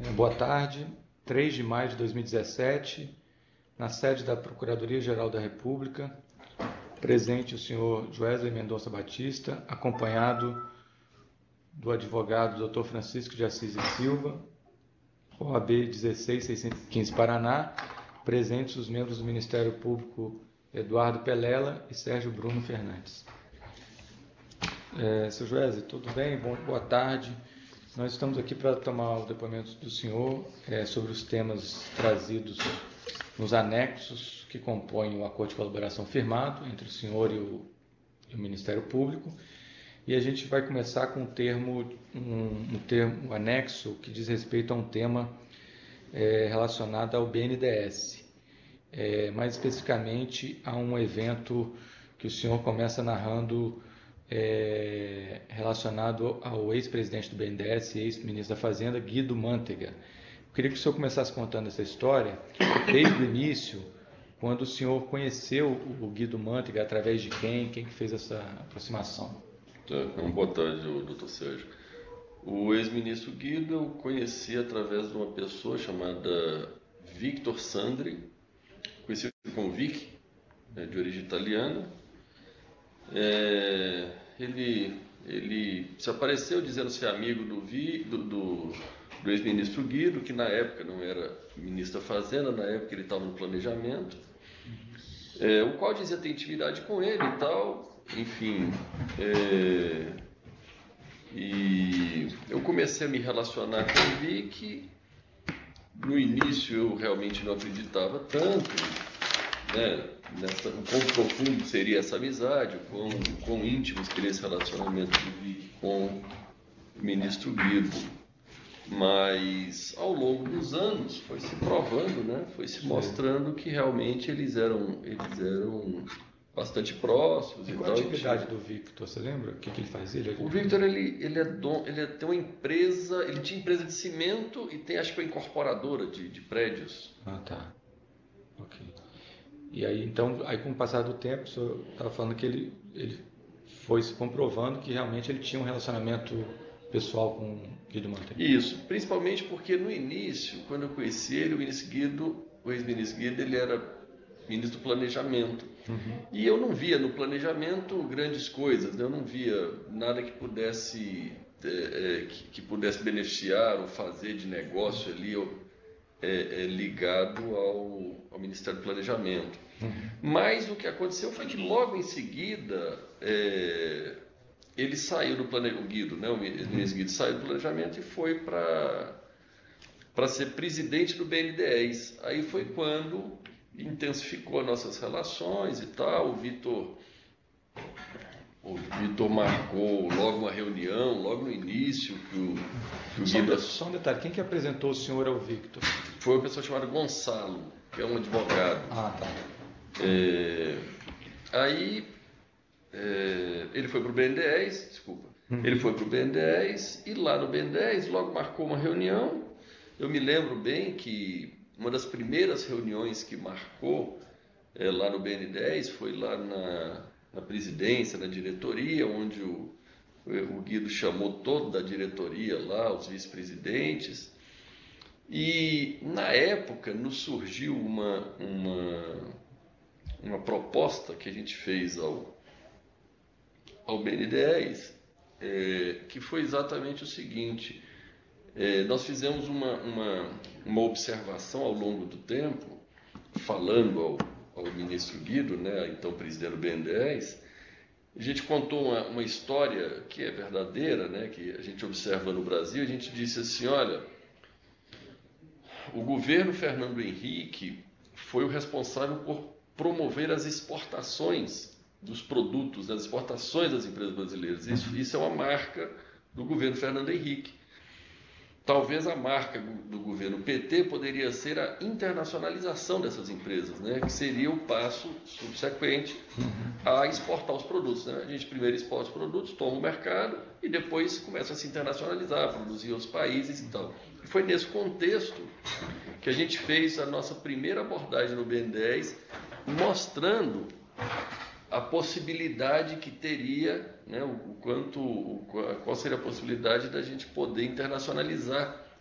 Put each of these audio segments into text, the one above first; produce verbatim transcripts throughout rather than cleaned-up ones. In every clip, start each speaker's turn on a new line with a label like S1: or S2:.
S1: Boa tarde, três de maio de dois mil e dezessete, na sede da Procuradoria-Geral da República, presente o senhor Joesley Mendonça Batista, acompanhado do advogado doutor Francisco de Assis e Silva, O A B dezesseis mil seiscentos e quinze Paraná, presentes os membros do Ministério Público Eduardo Pelela e Sérgio Bruno Fernandes. É, senhor Joesley, tudo bem? Bom, boa tarde. Nós estamos aqui para tomar o depoimento do senhor é, sobre os temas trazidos nos anexos que compõem o acordo de colaboração firmado entre o senhor e o, e o Ministério Público. E a gente vai começar com um termo, um, um termo um anexo que diz respeito a um tema é, relacionado ao B N D E S, é, mais especificamente a um evento que o senhor começa narrando É, relacionado ao ex-presidente do B N D E S e ex-ministro da Fazenda, Guido Mantega. Eu queria que o senhor começasse contando essa história desde o início, quando o senhor conheceu o Guido Mantega, através de quem, quem que fez essa aproximação.
S2: Então, boa tarde, doutor Sérgio. O ex-ministro Guido eu conheci através de uma pessoa chamada Victor Sandri, conhecido como Vic, de origem italiana. É, ele, ele se apareceu dizendo ser amigo do, Vi, do, do, do ex-ministro Guido, que na época não era ministro da Fazenda, na época ele estava no planejamento, é, o qual dizia ter intimidade com ele e tal, enfim. É, e eu comecei a me relacionar com o Vic. No início eu realmente não acreditava tanto, né? Nessa, o quão profundo seria essa amizade, o quão, o quão íntimo seria esse relacionamento do Vic com o ministro Guido. Mas ao longo dos anos foi se provando, né? Foi se mostrando que realmente eles eram, eles eram bastante próximos.
S1: E
S2: e
S1: qual a
S2: tal.
S1: atividade do Victor, você lembra? O que, que ele fazia? Ele...
S2: O Victor, ele, ele, é don, ele é, tem uma empresa, ele tinha empresa de cimento e tem, acho que, uma incorporadora de, de prédios.
S1: Ah, tá. Ok. E aí, então, aí com o passar do tempo, o senhor estava falando que ele, ele foi se comprovando que realmente ele tinha um relacionamento pessoal com o Guido Mantega.
S2: Isso, principalmente porque no início, quando eu conheci ele, o ministro Guido, o ex-ministro Guido, ele era ministro do planejamento. Uhum. E eu não via no planejamento grandes coisas, né? Eu não via nada que pudesse, é, é, que, que pudesse beneficiar ou fazer de negócio ali ou, é, é, ligado ao, ao Ministério do Planejamento. Uhum. Mas o que aconteceu foi que logo em seguida é, ele saiu do planejamento, o Guido, né, o ministro Guido saiu do planejamento e foi para para ser presidente do B N D E S. Aí foi quando intensificou as nossas relações e tal. O Vitor, o Vitor marcou logo uma reunião, logo no início que o, que o
S1: só,
S2: Guido...
S1: um, só um detalhe, quem que apresentou o senhor ao Victor?
S2: Foi uma pessoa chamada Gonçalo, que é um advogado.
S1: Ah, tá.
S2: É, aí é, ele foi para o B N D E S, desculpa, uhum. ele foi para o B N D E S e lá no B N D E S logo marcou uma reunião. Eu me lembro bem que uma das primeiras reuniões que marcou é, lá no B N D E S foi lá na, na presidência, na diretoria, onde o, o Guido chamou toda a diretoria lá, os vice-presidentes. E na época nos surgiu uma, uma, uma proposta que a gente fez ao, ao B N D E S, é, que foi exatamente o seguinte: é, nós fizemos uma, uma, uma observação ao longo do tempo, falando ao, ao ministro Guido, né, então presidente do B N D E S. A gente contou uma, uma história que é verdadeira, né, que a gente observa no Brasil. A gente disse assim: olha, o governo Fernando Henrique foi o responsável por promover as exportações dos produtos, as exportações das empresas brasileiras. Isso, isso é uma marca do governo Fernando Henrique. Talvez a marca do governo P T poderia ser a internacionalização dessas empresas, né? Que seria o passo subsequente a exportar os produtos, né? A gente primeiro exporta os produtos, toma o mercado e depois começa a se internacionalizar, produzir em outros países e tal. E foi nesse contexto que a gente fez a nossa primeira abordagem no B N D E S, mostrando a possibilidade que teria, né, o quanto, o, qual seria a possibilidade da gente poder internacionalizar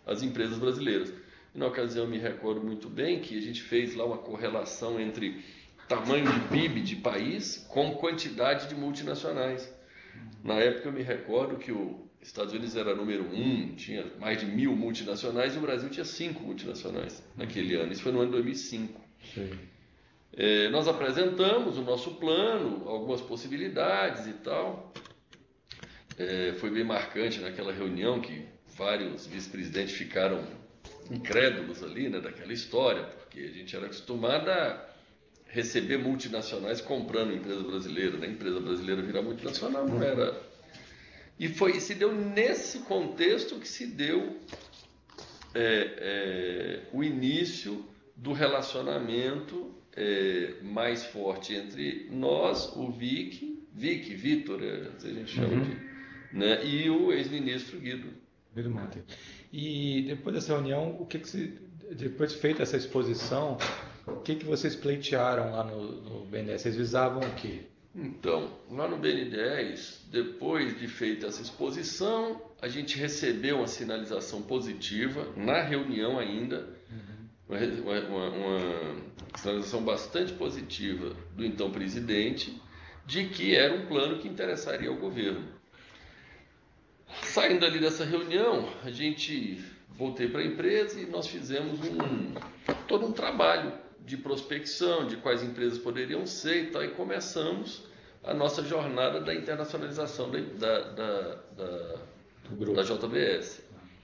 S2: as empresas brasileiras. E na ocasião eu me recordo muito bem que a gente fez lá uma correlação entre tamanho de P I B de país com quantidade de multinacionais. Na época eu me recordo que os Estados Unidos era número um, tinha mais de mil multinacionais, e o Brasil tinha cinco multinacionais naquele ano. Isso foi no ano de dois mil e cinco. Sim. É, nós apresentamos o nosso plano, algumas possibilidades e tal. É, foi bem marcante naquela reunião que vários vice-presidentes ficaram incrédulos ali, né, daquela história, porque a gente era acostumado a receber multinacionais comprando empresa brasileira, né? Empresa brasileira virar multinacional não era. E foi, se deu nesse contexto que se deu é, é, o início do relacionamento é, mais forte entre nós, o Vic, Vic, Vitor, é, a gente chama uhum. de, né? E o ex-ministro Guido.
S1: Guido Mantega. E depois dessa reunião, o que, que se, depois de feita essa exposição, o que, que vocês pleitearam lá no, no B N D E S? Vocês visavam o quê?
S2: Então, lá no B N dez, depois de feita essa exposição, a gente recebeu uma sinalização positiva na reunião ainda, uhum. uma, uma, uma sinalização bastante positiva do então presidente, de que era um plano que interessaria ao governo. Saindo ali dessa reunião, a gente voltei para a empresa e nós fizemos um, todo um trabalho de prospecção, de quais empresas poderiam ser e tal, e começamos a nossa jornada da internacionalização da, da, da, da, da J B S.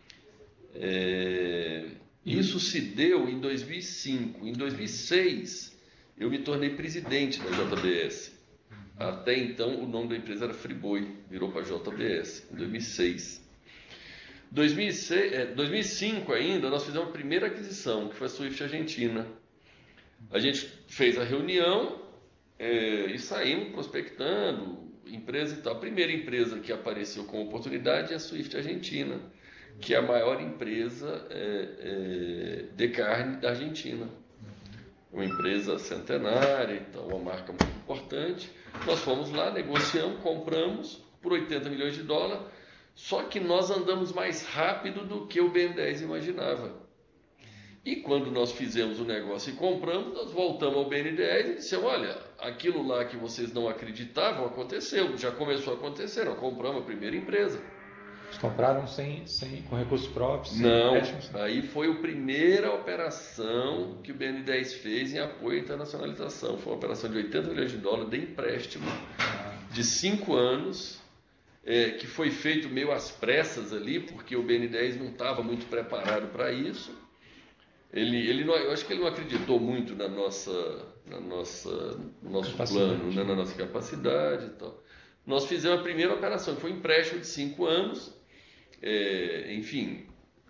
S2: É, isso se deu em dois mil e cinco. Em dois mil e seis, eu me tornei presidente da J B S. Até então, o nome da empresa era Friboi, virou para J B S, em dois mil e seis. dois mil e seis, é, dois mil e cinco ainda, nós fizemos a primeira aquisição, que foi a Swift Argentina. A gente fez a reunião é, e saímos prospectando, empresa e tal. A primeira empresa que apareceu com oportunidade é a Swift Argentina, que é a maior empresa é, é, de carne da Argentina. Uma empresa centenária, então, uma marca muito importante. Nós fomos lá, negociamos, compramos por oitenta milhões de dólares, só que nós andamos mais rápido do que o B N dez imaginava. E quando nós fizemos o negócio e compramos, nós voltamos ao B N dez e dissemos, olha, aquilo lá que vocês não acreditavam aconteceu, já começou a acontecer, nós compramos a primeira empresa.
S1: Vocês compraram sem, sem, com recursos próprios? Sem
S2: não, aí foi a primeira operação que o B N dez fez em apoio à internacionalização. Foi uma operação de oitenta milhões de dólares de empréstimo, de cinco anos, é, que foi feito meio às pressas ali, porque o B N dez não estava muito preparado para isso. Ele, ele não, eu acho que ele não acreditou muito na nossa, na nossa, no nosso plano, né, na nossa capacidade e tal. Nós fizemos a primeira operação, que foi um empréstimo de cinco anos. É, enfim,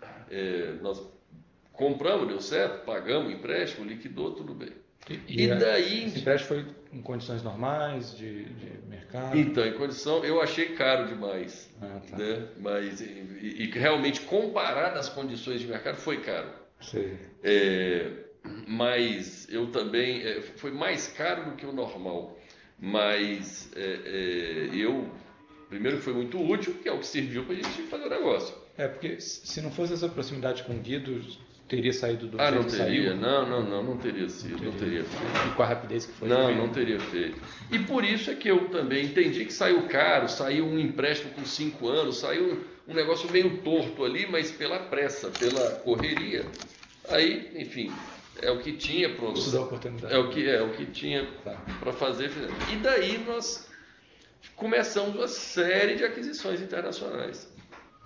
S2: é, nós compramos, deu certo, pagamos o empréstimo, liquidou, tudo bem.
S1: E, e, e daí... Esse empréstimo foi em condições normais de, de mercado?
S2: Então, em condição, eu achei caro demais.
S1: Ah, tá.
S2: Né? Mas, e, e realmente, comparado às condições de mercado, foi caro.
S1: Sim.
S2: É, mas eu também, é, foi mais caro do que o normal. Mas é, é, eu, primeiro foi muito útil, que é o que serviu para a gente fazer o negócio.
S1: É, porque se não fosse essa proximidade com o Guido, teria saído do
S2: Ah,
S1: jeito
S2: não
S1: que
S2: teria,
S1: saiu?
S2: não, não, não, não teria sido, não teria,
S1: não teria
S2: feito.
S1: E com a rapidez que foi?
S2: Não,
S1: feito.
S2: não teria feito. E por isso é que eu também entendi que saiu caro, saiu um empréstimo com cinco anos, saiu um negócio meio torto ali, mas pela pressa, pela correria. Aí, enfim, é o que tinha pronto.
S1: Isso dá oportunidade.
S2: É o que, é, o que tinha
S1: tá. para
S2: fazer. E daí nós começamos uma série de aquisições internacionais.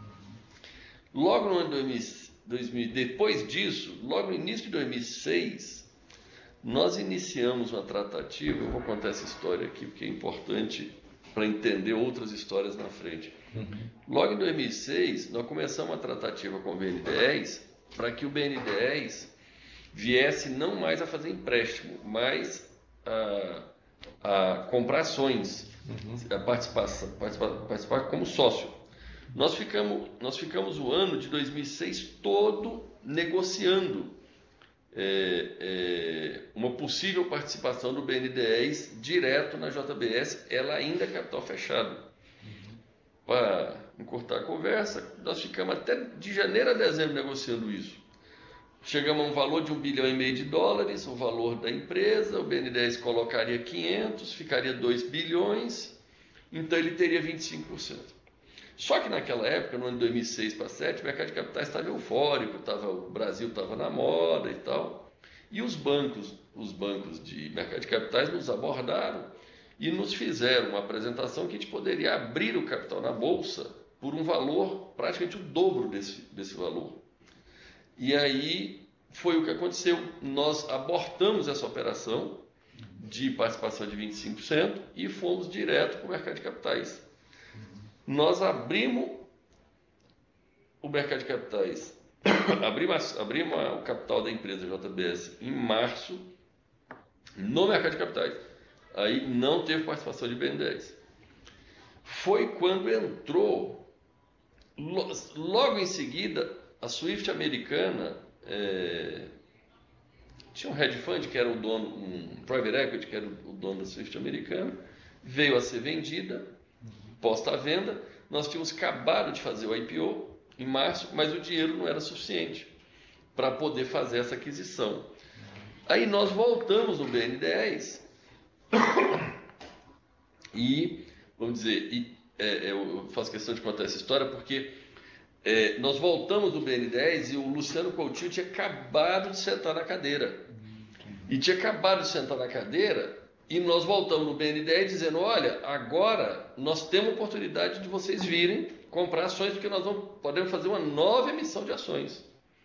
S2: Logo no ano dois mil, depois disso, logo no início de dois mil e seis, nós iniciamos uma tratativa. Eu vou contar essa história aqui porque é importante para entender outras histórias na frente. Uhum. Logo em dois mil e seis, nós começamos uma tratativa com o B N dez para que o B N dez viesse não mais a fazer empréstimo, mas a, a comprar ações, uhum. a participar, participar, participar como sócio. Nós ficamos, nós ficamos o ano de dois mil e seis todo negociando é, é, uma possível participação do B N dez direto na J B S, ela ainda é capital fechado. Uhum. Para encurtar a conversa, nós ficamos até de janeiro a dezembro negociando isso. Chegamos a um valor de um bilhão e meio de dólares, o valor da empresa, o B N dez colocaria quinhentos, ficaria dois bilhões, então ele teria vinte e cinco por cento. Só que naquela época, no ano de dois mil e seis para dois mil e sete, o mercado de capitais estava eufórico, estava, o Brasil estava na moda e tal, e os bancos, os bancos de mercado de capitais nos abordaram e nos fizeram uma apresentação que a gente poderia abrir o capital na Bolsa por um valor praticamente o dobro desse, desse valor. E aí foi o que aconteceu. Nós abortamos essa operação de participação de vinte e cinco por cento e fomos direto para o mercado de capitais. Nós abrimos o mercado de capitais, abrimos, abrimos o capital da empresa J B S em março no mercado de capitais. Aí não teve participação de B N dez. Foi quando entrou, logo em seguida, a Swift americana, é, tinha um hedge fund que era o dono, um private equity que era o dono da Swift americana, veio a ser vendida, posta à venda. Nós tínhamos acabado de fazer o I P O em março, mas o dinheiro não era suficiente para poder fazer essa aquisição. Aí nós voltamos no B N dez e, vamos dizer, e, é, eu faço questão de contar essa história porque É, nós voltamos do B N dez e o Luciano Coutinho tinha acabado de sentar na cadeira. E tinha acabado de sentar na cadeira e nós voltamos no B N dez dizendo, olha, agora nós temos a oportunidade de vocês virem comprar ações porque nós vamos, podemos fazer uma nova emissão de ações.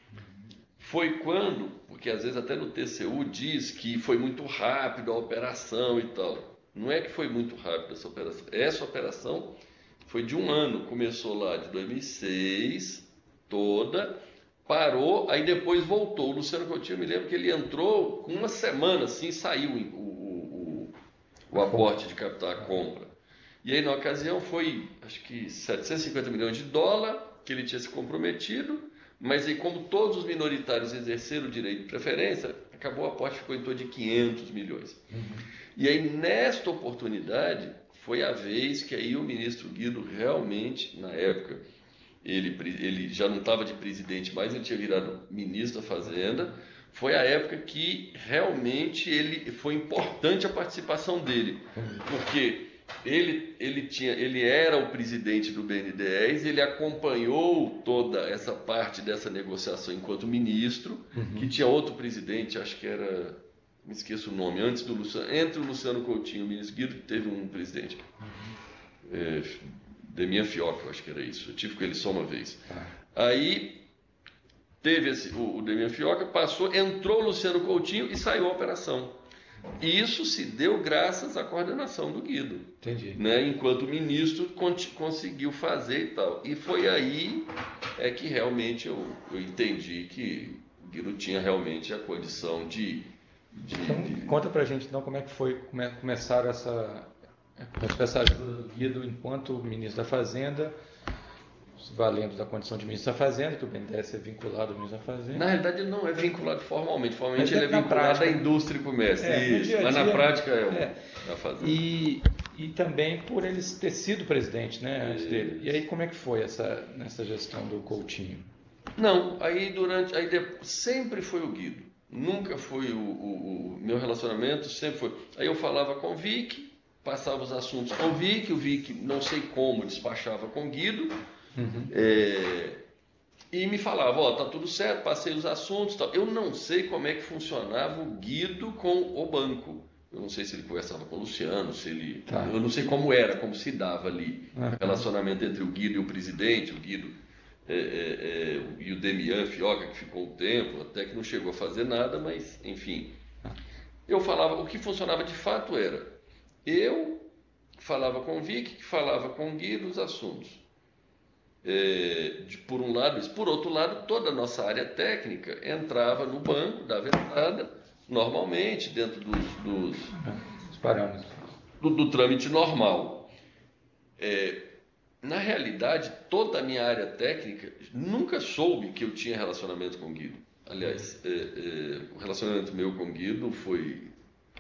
S2: Foi quando, porque às vezes até no T C U diz que foi muito rápido a operação e tal. Não é que foi muito rápido essa operação. Essa operação foi de um ano, começou lá de dois mil e seis, toda, parou, aí depois voltou. O Luciano Coutinho, eu me lembro que ele entrou com uma semana, assim, saiu o, o, o, o aporte de capital, a compra. E aí, na ocasião, foi, acho que setecentos e cinquenta milhões de dólar que ele tinha se comprometido, mas aí, como todos os minoritários exerceram o direito de preferência, acabou o aporte, ficou em torno de quinhentos milhões. Uhum. E aí, nesta oportunidade, foi a vez que aí o ministro Guido realmente, na época, ele, ele já não estava de presidente mais, ele tinha virado ministro da Fazenda, foi a época que realmente ele, foi importante a participação dele, porque ele, ele, tinha, ele era o presidente do B N dez, ele acompanhou toda essa parte dessa negociação enquanto ministro, uhum. que tinha outro presidente, acho que era... me esqueço o nome, antes do Luciano, entre o Luciano Coutinho e o ministro Guido, teve um presidente, uhum. é, Demian Fioca, eu acho que era isso, eu tive com ele só uma vez. Ah. Aí teve esse, o, o Demian Fioca, passou, entrou o Luciano Coutinho e saiu a operação. E isso se deu graças à coordenação do Guido.
S1: Entendi.
S2: Né, enquanto o ministro conseguiu fazer e tal. E foi aí é que realmente eu, eu entendi que o Guido tinha realmente a condição de... De,
S1: então,
S2: de...
S1: conta pra gente então como é que foi come, começar essa, essa ajuda do Guido enquanto ministro da Fazenda, valendo da condição de ministro da Fazenda, que o B N dez é vinculado ao ministro da Fazenda.
S2: Na realidade ele não é vinculado formalmente, formalmente ele é,
S1: é
S2: vinculado
S1: prática,
S2: à indústria e comércio,
S1: é,
S2: isso,
S1: dia -dia,
S2: mas na prática é, o,
S1: é.
S2: é a Fazenda.
S1: E, e também por ele ter sido presidente, né, antes dele. E aí como é que foi essa, nessa gestão do Coutinho?
S2: Não, aí durante, aí depois, sempre foi o Guido. Nunca foi o, o, o meu relacionamento, sempre foi. Aí eu falava com o Vic, passava os assuntos com o Vic, o Vic, não sei como, despachava com o Guido, uhum. é, e me falava, ó, oh, tá tudo certo, passei os assuntos, tal. Eu não sei como é que funcionava o Guido com o banco. Eu não sei se ele conversava com o Luciano, se ele, tá. eu não sei como era, como se dava ali o uhum. relacionamento entre o Guido e o presidente, o Guido. É, é, é, e o Demian Fioca, que ficou um tempo, até que não chegou a fazer nada, mas enfim. Eu falava, o que funcionava de fato era, eu falava com o Vic, que falava com o Guido os assuntos. É, de, por um lado, isso. Por outro lado, toda a nossa área técnica entrava no banco, dava entrada, normalmente, dentro dos, dos
S1: parâmetros
S2: do, do trâmite normal. É, Na realidade, toda a minha área técnica nunca soube que eu tinha relacionamento com o Guido. Aliás, é, é, o relacionamento meu com o Guido foi,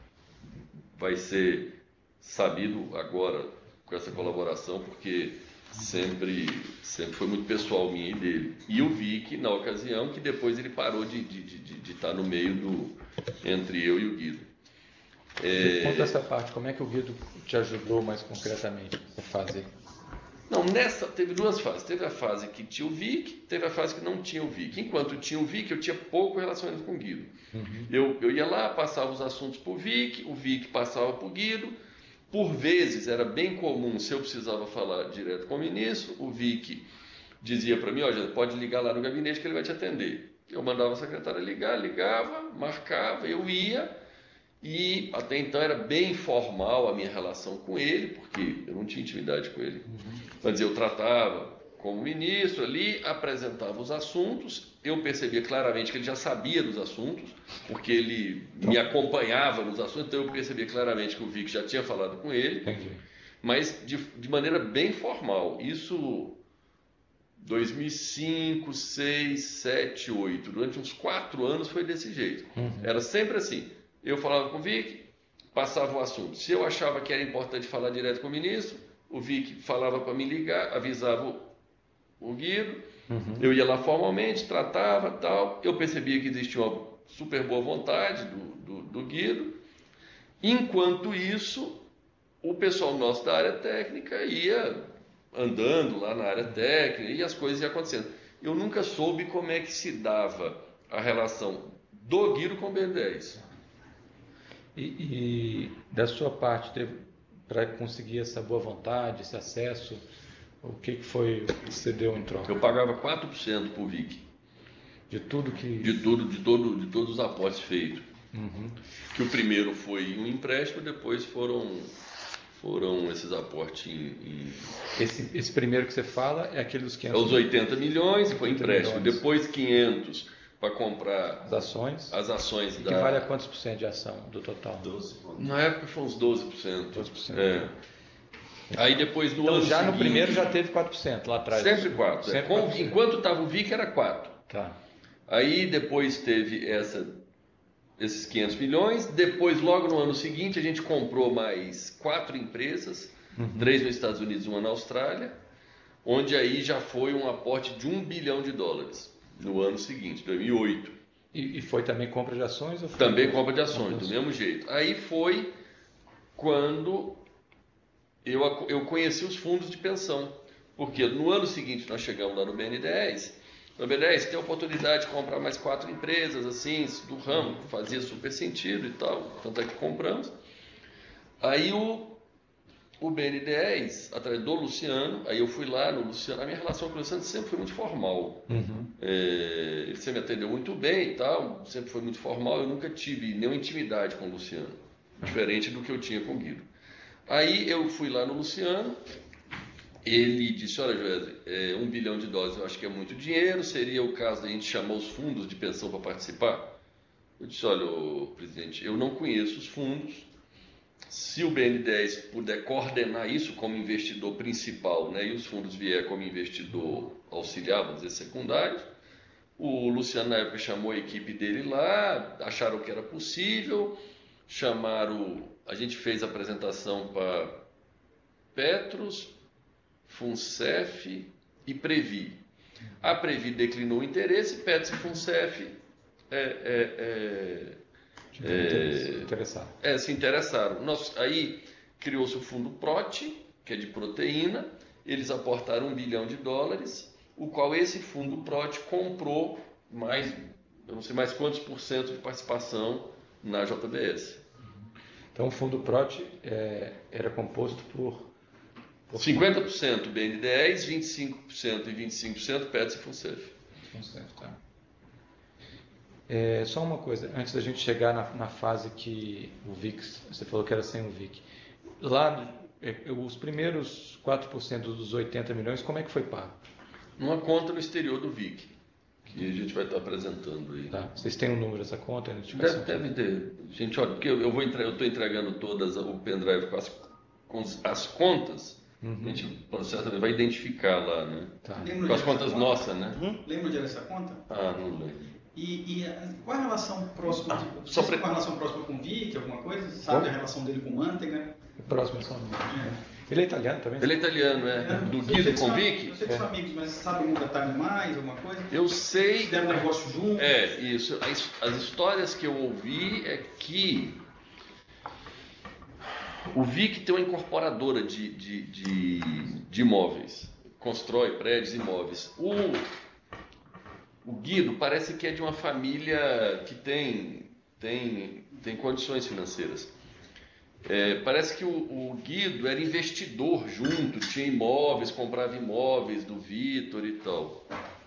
S2: vai ser sabido agora com essa colaboração, porque sempre, sempre foi muito pessoal minha e dele. E o Vic, na ocasião, que depois ele parou de estar de, de, de estar no meio do entre eu e o Guido.
S1: É... Conta essa parte, como é que o Guido te ajudou mais concretamente a fazer?
S2: Não, nessa teve duas fases. Teve a fase que tinha o Vic, teve a fase que não tinha o Vic. Enquanto tinha o Vic, eu tinha pouco relacionamento com o Guido. Uhum. Eu, eu ia lá, passava os assuntos para o Vic, o Vic passava para o Guido. Por vezes era bem comum, se eu precisava falar direto com o ministro, o Vic dizia para mim, olha, pode ligar lá no gabinete que ele vai te atender. Eu mandava a secretária ligar, ligava, marcava, eu ia. E até então era bem informal a minha relação com ele, porque eu não tinha intimidade com ele. Uhum. Mas eu tratava como ministro ali, apresentava os assuntos, eu percebia claramente que ele já sabia dos assuntos, porque ele então, me acompanhava nos assuntos, então eu percebia claramente que o Vic já tinha falado com ele, entendi. Mas de, de maneira bem formal. Isso dois mil e cinco, dois mil e seis, dois mil e sete, dois mil e oito, durante uns quatro anos foi desse jeito. Uhum. Era sempre assim. Eu falava com o Vic, passava o assunto. Se eu achava que era importante falar direto com o ministro, o Vic falava para me ligar, avisava o, o Guido, uhum. Eu ia lá formalmente, tratava tal. Eu percebia que existia uma super boa vontade do, do, do Guido. Enquanto isso, o pessoal nosso da área técnica ia andando lá na área técnica e as coisas iam acontecendo. Eu nunca soube como é que se dava a relação do Guido com o B N dez.
S1: E, e da sua parte, para conseguir essa boa vontade, esse acesso, o que, que foi que você deu em troca?
S2: Eu pagava quatro por cento por Vic.
S1: De tudo que...
S2: De tudo, de, todo, de todos os aportes feitos.
S1: Uhum.
S2: Que o primeiro foi um empréstimo, depois foram, foram esses aportes em... em...
S1: Esse, esse primeiro que você fala é aquele dos quinhentos...
S2: É os oitenta milhões, foi empréstimo.
S1: Milhões.
S2: Depois quinhentos... para comprar
S1: as ações,
S2: as ações
S1: que
S2: da...
S1: vale a quantos por cento de ação do total?
S2: doze por cento. Na época foi uns doze por cento.
S1: doze por cento.
S2: É. Aí depois no
S1: então,
S2: ano
S1: já
S2: seguinte,
S1: no primeiro já teve quatro por cento lá atrás.
S2: Sempre quatro.
S1: Sempre
S2: é.
S1: quatro por cento.
S2: Enquanto estava o Vic era quatro.
S1: Tá.
S2: Aí depois teve essa, esses quinhentos milhões. Depois, logo no ano seguinte, a gente comprou mais quatro empresas, uhum. três nos Estados Unidos e uma na Austrália, onde aí já foi um aporte de um bilhão de dólares no ano seguinte, dois mil e oito.
S1: E, e foi também compra de ações? Ou foi
S2: também compra de ações, do mesmo jeito. Aí foi quando eu, eu conheci os fundos de pensão. Porque no ano seguinte nós chegamos lá no B N dez. No B N dez tem a oportunidade de comprar mais quatro empresas, assim, do ramo, fazia super sentido e tal. Tanto é que compramos. Aí o, o B N dez, através do Luciano, aí eu fui lá no Luciano, a minha relação com o Luciano sempre foi muito formal. Uhum. É, ele sempre me atendeu muito bem e tal, sempre foi muito formal, eu nunca tive nenhuma intimidade com o Luciano, diferente do que eu tinha com o Guido. Aí eu fui lá no Luciano, ele disse, olha Joesley, é, um bilhão de dólares eu acho que é muito dinheiro, seria o caso de a gente chamar os fundos de pensão para participar? Eu disse, olha, ô, presidente, eu não conheço os fundos. Se o B N dez puder coordenar isso como investidor principal, né, e os fundos vier como investidor auxiliar, vamos dizer, secundário, o Luciano na época chamou a equipe dele lá, acharam que era possível, chamaram, a gente fez a apresentação para Petros, Funcef e Previ. A Previ declinou o interesse, Petros e Funcef é, é, é,
S1: É, interessar.
S2: É, se interessaram. Nós, aí criou-se o fundo Prot, que é de proteína, eles aportaram um bilhão de dólares, o qual esse fundo Prot comprou mais, eu não sei mais quantos por cento de participação na J B S.
S1: Então o fundo Prot é, era composto por,
S2: por cinquenta por cento B N dez, vinte e cinco por cento e vinte e cinco por cento Petros e Funcef.
S1: Funcef, tá. É, só uma coisa, antes da gente chegar na, na fase que o V I C, você falou que era sem o V I C. Lá, os primeiros quatro por cento dos oitenta milhões, como é que foi pago?
S2: Numa conta no exterior do V I C, que a gente vai estar apresentando aí.
S1: Tá. Vocês têm o um número dessa conta?
S2: Deve, deve ter. Gente, olha, porque eu eu vou entre, eu estou entregando todas o pendrive com as, com as contas. Uhum. A gente certamente vai identificar lá, né?
S1: Tá.
S2: Com as contas nossas, né?
S3: Hum? Lembra onde era essa conta?
S2: Ah, não lembro.
S3: E, e qual a relação próxima?
S2: Ah,
S3: de,
S2: só
S3: pre...
S2: pra...
S3: Qual a relação próxima com o Vic, alguma coisa? Sabe
S1: Bom?
S3: a relação dele com o Manteiga?
S1: Próximo só.
S3: É.
S1: Ele é italiano também?
S2: Ele é italiano, é.
S3: É,
S2: Do
S3: eu sei
S2: Guido
S3: que são-
S2: Convic.
S3: Eu sei que são amigos, mas sabe um detalhe mais, alguma coisa?
S2: Eu sei.
S3: Fizeram um negócio junto?
S2: É, isso. As, as histórias que eu ouvi é que o Vic tem uma incorporadora de, de, de, de imóveis, constrói prédios e imóveis. O, o Guido parece que é de uma família que tem, tem, tem condições financeiras. É, parece que o, o Guido era investidor junto, tinha imóveis, comprava imóveis do Vitor e tal.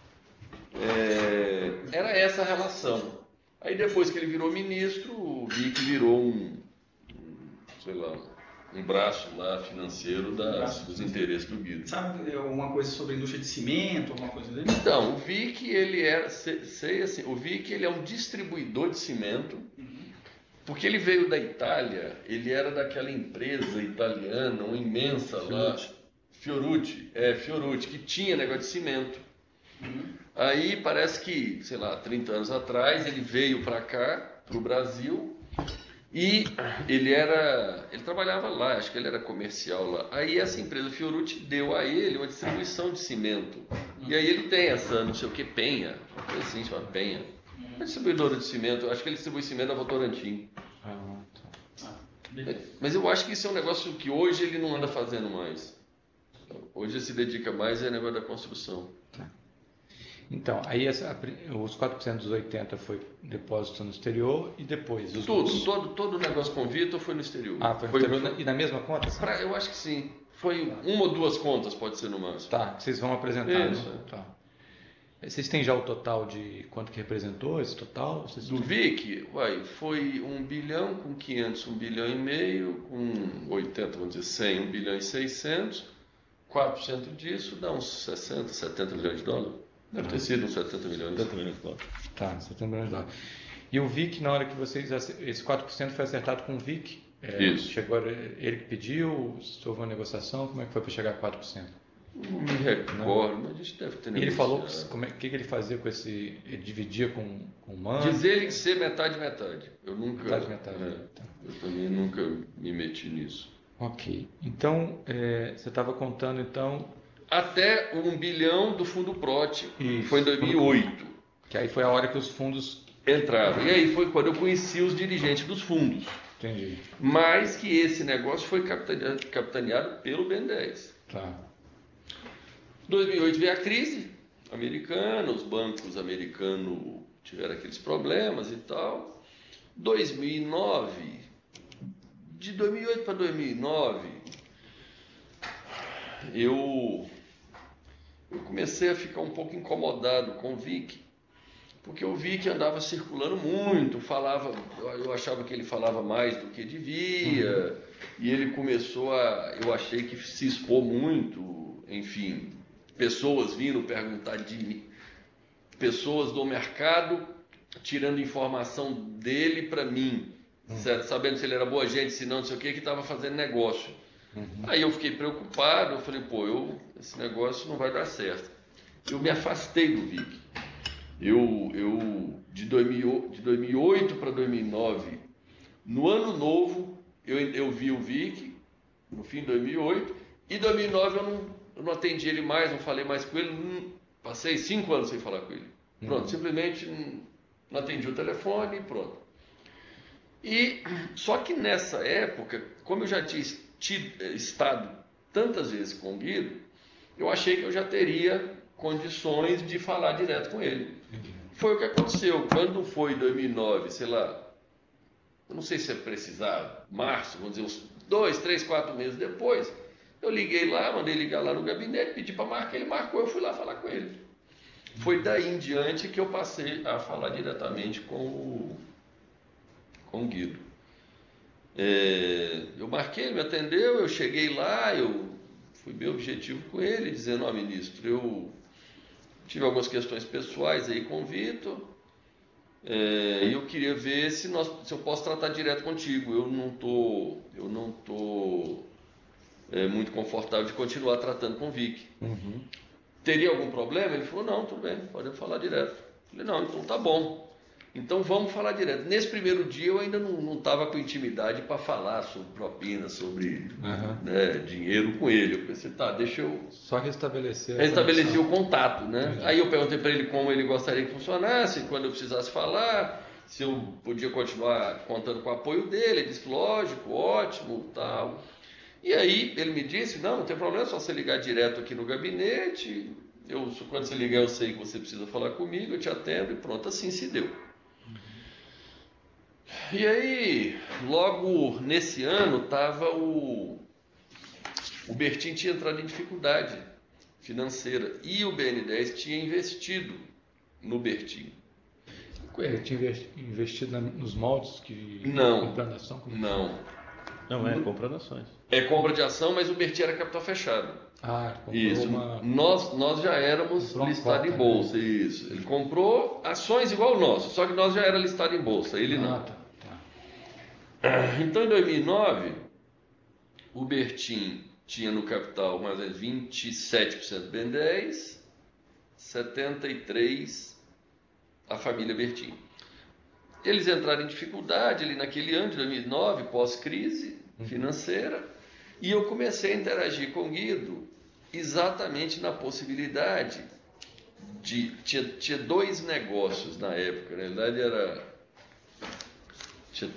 S2: É, era essa a relação. Aí depois que ele virou ministro, o Vic virou um, um sei lá, um braço lá financeiro das, dos interesses do Guido.
S3: Sabe alguma coisa sobre a indústria de cimento, alguma coisa dele?
S2: Então, o Vic, ele era, sei assim, o Vic ele é um distribuidor de cimento. Porque ele veio da Itália, ele era daquela empresa italiana, uma imensa lá, Fiorucci, é, Fiorucci, que tinha negócio de cimento.
S3: Uhum.
S2: Aí parece que, sei lá, trinta anos atrás, ele veio para cá, para o Brasil, e ele era, ele trabalhava lá, acho que ele era comercial lá. Aí essa empresa Fiorucci deu a ele uma distribuição de cimento. E aí ele tem essa, não sei o que, Penha, uma coisa assim, chama Penha. É distribuidora de cimento, acho que ele distribui cimento da Votorantim.
S1: Ah, tá.
S3: Ah, beleza.
S2: Mas eu acho que isso é um negócio que hoje ele não anda fazendo mais. Hoje ele se dedica mais ao negócio da construção.
S1: Tá. Então, aí essa, os quatro por cento dos oitenta foi depósito no exterior e depois os
S2: Tudo,
S1: outros?
S2: todo, todo o negócio com o Vitor foi no exterior.
S1: Ah, foi no exterior na- e na mesma conta? Sim?
S2: Pra, eu acho que sim. Foi uma ou duas contas, pode ser no máximo.
S1: Tá, vocês vão apresentar,
S2: Isso,
S1: né?
S2: é.
S1: Tá. Vocês têm já o total de quanto que representou esse total? Vocês
S2: Do Vic, uai, foi um bilhão com quinhentos, um bilhão e meio, com oitenta, vamos dizer cem, um bilhão e seiscentos. quatro por cento disso dá uns sessenta, setenta milhões de dólares. Deve ter sido uns setenta milhões.
S4: setenta milhões de dólares.
S1: Tá, setenta milhões de dólares. E o V I C, na hora que vocês... Esse quatro por cento foi acertado com o V I C? É,
S2: Isso.
S1: Chegou, ele que pediu, se houve uma negociação, como é que foi para chegar a quatro por cento?
S2: Não me recordo, mas a gente deve ter
S1: E ele falou
S2: negociado.
S1: que, como é, que, que ele fazia com esse... Ele dividia com, com o mano?
S2: Diz ele que ser metade metade. Eu nunca.
S1: Metade, metade.
S2: é,
S1: Tá.
S2: eu também nunca me meti nisso.
S1: Ok. Então, é, você estava contando, então,
S2: Até um bilhão do fundo Prot, que
S1: Isso,
S2: foi em dois mil e oito.
S1: que aí foi a hora que os fundos...
S2: Entraram. E aí foi quando eu conheci os dirigentes dos fundos.
S1: Entendi.
S2: Mas que esse negócio foi capitaneado, capitaneado pelo Ben dez.
S1: Tá.
S2: dois mil e oito veio a crise americana, os bancos americanos tiveram aqueles problemas e tal. dois mil e nove, de dois mil e oito para dois mil e nove, eu, eu comecei a ficar um pouco incomodado com o Vic, porque o Vic andava circulando muito, falava, eu achava que ele falava mais do que devia, e ele começou a, eu achei que se expor muito, enfim, pessoas vindo perguntar de mim, pessoas do mercado tirando informação dele para mim, certo? Sabendo se ele era boa gente, se não, não sei o que, que estava fazendo negócio. Uhum. Aí eu fiquei preocupado, eu falei, pô, eu, esse negócio não vai dar certo. Eu me afastei do Vic. Eu, eu de, dois mil, de dois mil e oito para dois mil e nove, no ano novo, eu, eu vi o Vic, no fim de dois mil e oito, e em dois mil e nove eu não, eu não atendi ele mais, não falei mais com ele, não, passei cinco anos sem falar com ele. Pronto, uhum. simplesmente não, não atendi o telefone e pronto. E, só que nessa época, como eu já tinha tido, estado tantas vezes com o Guido, eu achei que eu já teria condições de falar direto com ele. Foi o que aconteceu. Quando foi dois mil e nove, sei lá, eu não sei se é precisar, março, vamos dizer, uns dois, três, quatro meses depois, eu liguei lá, mandei ligar lá no gabinete, pedi para marcar, ele marcou, eu fui lá falar com ele. Foi daí em diante que eu passei a falar diretamente com o, com o Guido. É, eu marquei, ele me atendeu, eu cheguei lá, eu fui bem objetivo com ele, dizendo, ó, ministro, eu tive algumas questões pessoais aí com o Vitor, é, e eu queria ver se, nós, se eu posso tratar direto contigo. Eu não tô, eu não tô é, muito confortável de continuar tratando com o Vic.
S1: Uhum.
S2: Teria algum problema? Ele falou, não, tudo bem, pode falar direto. Eu falei, não, então tá bom. Então vamos falar direto. Nesse primeiro dia eu ainda não estava com intimidade para falar sobre propina, sobre
S1: Uhum.
S2: né, dinheiro com ele. Eu pensei, tá, deixa eu
S1: Só restabelecer a
S2: restabelecer
S1: conexão.
S2: o contato, né?
S1: Entendi.
S2: Aí eu perguntei para ele como ele gostaria que funcionasse, quando eu precisasse falar, se eu podia continuar contando com o apoio dele. Ele disse, lógico, ótimo, tal. E aí ele me disse, não, não tem problema, é só você ligar direto aqui no gabinete. Eu, quando você ligar, eu sei que você precisa falar comigo, eu te atendo e pronto, assim se deu. E aí, logo nesse ano, tava o, o Bertin tinha entrado em dificuldade financeira e o B N dez tinha investido no Bertin.
S1: Ele tinha investi- investido na- nos moldes que
S2: Não,
S1: comprando ação? Como-
S2: não.
S4: Não, é comprando ações.
S2: É compra de ação, mas o Bertin era capital fechado.
S1: Ah, comprou
S2: Isso.
S1: uma...
S2: Nós, nós já éramos
S1: Comprou uma
S2: listados em
S1: cota,
S2: bolsa. Isso. Ele comprou ações igual o nosso, só que nós já era listado em bolsa, ele não.
S1: Ah, tá, tá.
S2: Então, em dois mil e nove, o Bertin tinha no capital mais ou menos vinte e sete por cento do B N dez, setenta e três por cento a família Bertin. Eles entraram em dificuldade ali naquele ano de dois mil e nove, pós-crise financeira, e eu comecei a interagir com o Guido exatamente na possibilidade de... Tinha, tinha dois negócios na época, na realidade era... Tinha,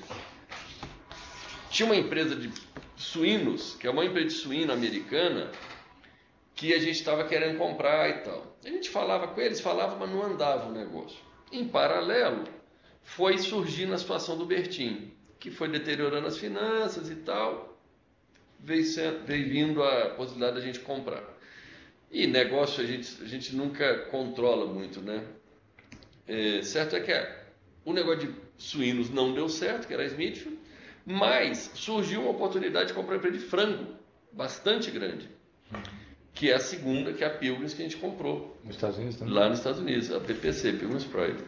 S2: tinha uma empresa de suínos, que é uma empresa de suíno americana, que a gente estava querendo comprar e tal. A gente falava com eles, falava, mas não andava o negócio. Em paralelo, foi surgindo a situação do Bertin, que foi deteriorando as finanças e tal, veio, sendo, veio vindo a possibilidade da gente comprar. E negócio a gente, a gente nunca controla muito, né? É, certo é que é, o negócio de suínos não deu certo, que era a Smithfield, mas surgiu uma oportunidade de comprar uma empresa de frango, bastante grande, que é a segunda, que é a Pilgrims, que a gente comprou.
S1: Nos Estados Unidos também?
S2: Lá nos Estados Unidos, a P P C, Pilgrims Pride.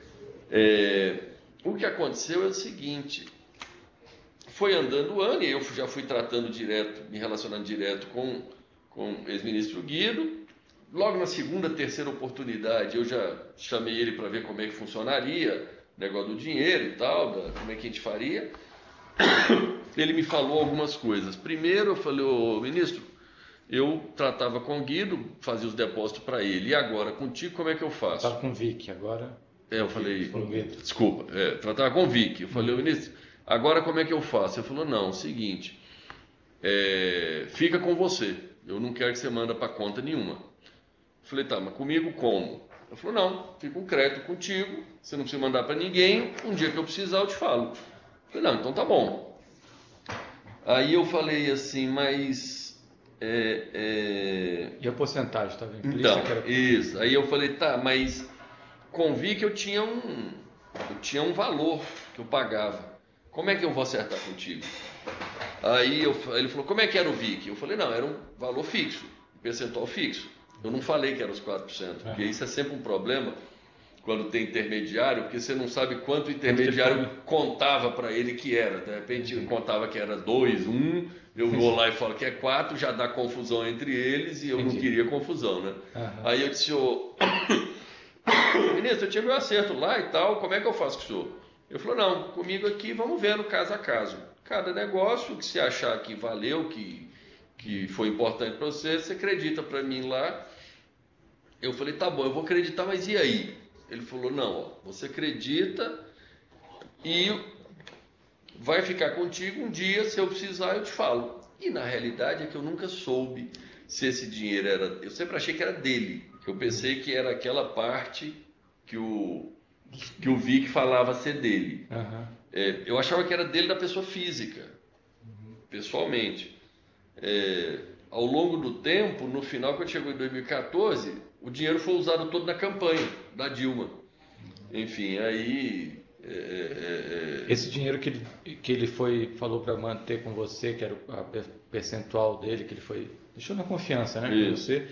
S2: É, o que aconteceu é o seguinte, foi andando o ano, e eu já fui tratando direto, me relacionando direto com, com o ex-ministro Guido. Logo na segunda, terceira oportunidade, eu já chamei ele para ver como é que funcionaria, o negócio do dinheiro e tal, da, como é que a gente faria. Ele me falou algumas coisas. Primeiro, eu falei, ô ministro, eu tratava com o Guido, fazia os depósitos para ele, e agora contigo, como é que eu faço?
S1: Estava com o Vic, agora...
S2: É, eu falei,
S1: Com o Guido.
S2: desculpa, é, tratava com o Vic. Eu falei, ministro, agora como é que eu faço? Ele falou, não, é o seguinte, é, fica com você, eu não quero que você manda para conta nenhuma. Eu falei, tá, mas comigo como? Ele falou, não, fica um crédito contigo, você não precisa mandar para ninguém, um dia que eu precisar eu te falo. Eu falei, não, então tá bom. Aí eu falei assim, mas... É, é...
S1: E a porcentagem estava implícita?
S2: Então,
S1: que era...
S2: isso, aí eu falei, tá, mas... Convi que eu tinha um, eu tinha um valor que eu pagava. Como é que eu vou acertar contigo? Aí eu, ele falou, como é que era o Vic? Eu falei, não, era um valor fixo, um percentual fixo. Eu não falei que era os quatro por cento, porque isso é sempre um problema quando tem intermediário, porque você não sabe quanto o intermediário contava para ele que era. De repente ele contava que era dois, um, eu vou lá e falo que é quatro, já dá confusão entre eles e eu não queria confusão, né?
S1: Uhum.
S2: Aí eu disse, ô... Ministro, eu tive um acerto lá e tal, como é que eu faço com o senhor? Ele falou, não, comigo aqui vamos vendo caso a caso. Cada negócio que você achar que valeu, que, que foi importante para você, você acredita para mim lá. Eu falei, tá bom, eu vou acreditar, mas e aí? Ele falou, não, ó, você acredita e vai ficar contigo um dia, se eu precisar eu te falo. E na realidade é que eu nunca soube se esse dinheiro era... Eu sempre achei que era dele. Eu pensei que era aquela parte que o, que o Vic falava ser dele.
S1: Uhum.
S2: É, eu achava que era dele da pessoa física, pessoalmente. É, ao longo do tempo, no final, quando chegou em dois mil e quatorze, o dinheiro foi usado todo na campanha da Dilma. Enfim, aí... É, é, é...
S1: Esse dinheiro que ele, que ele foi, falou para manter com você, que era a percentual dele, que ele foi... Deixou na confiança, né, com você...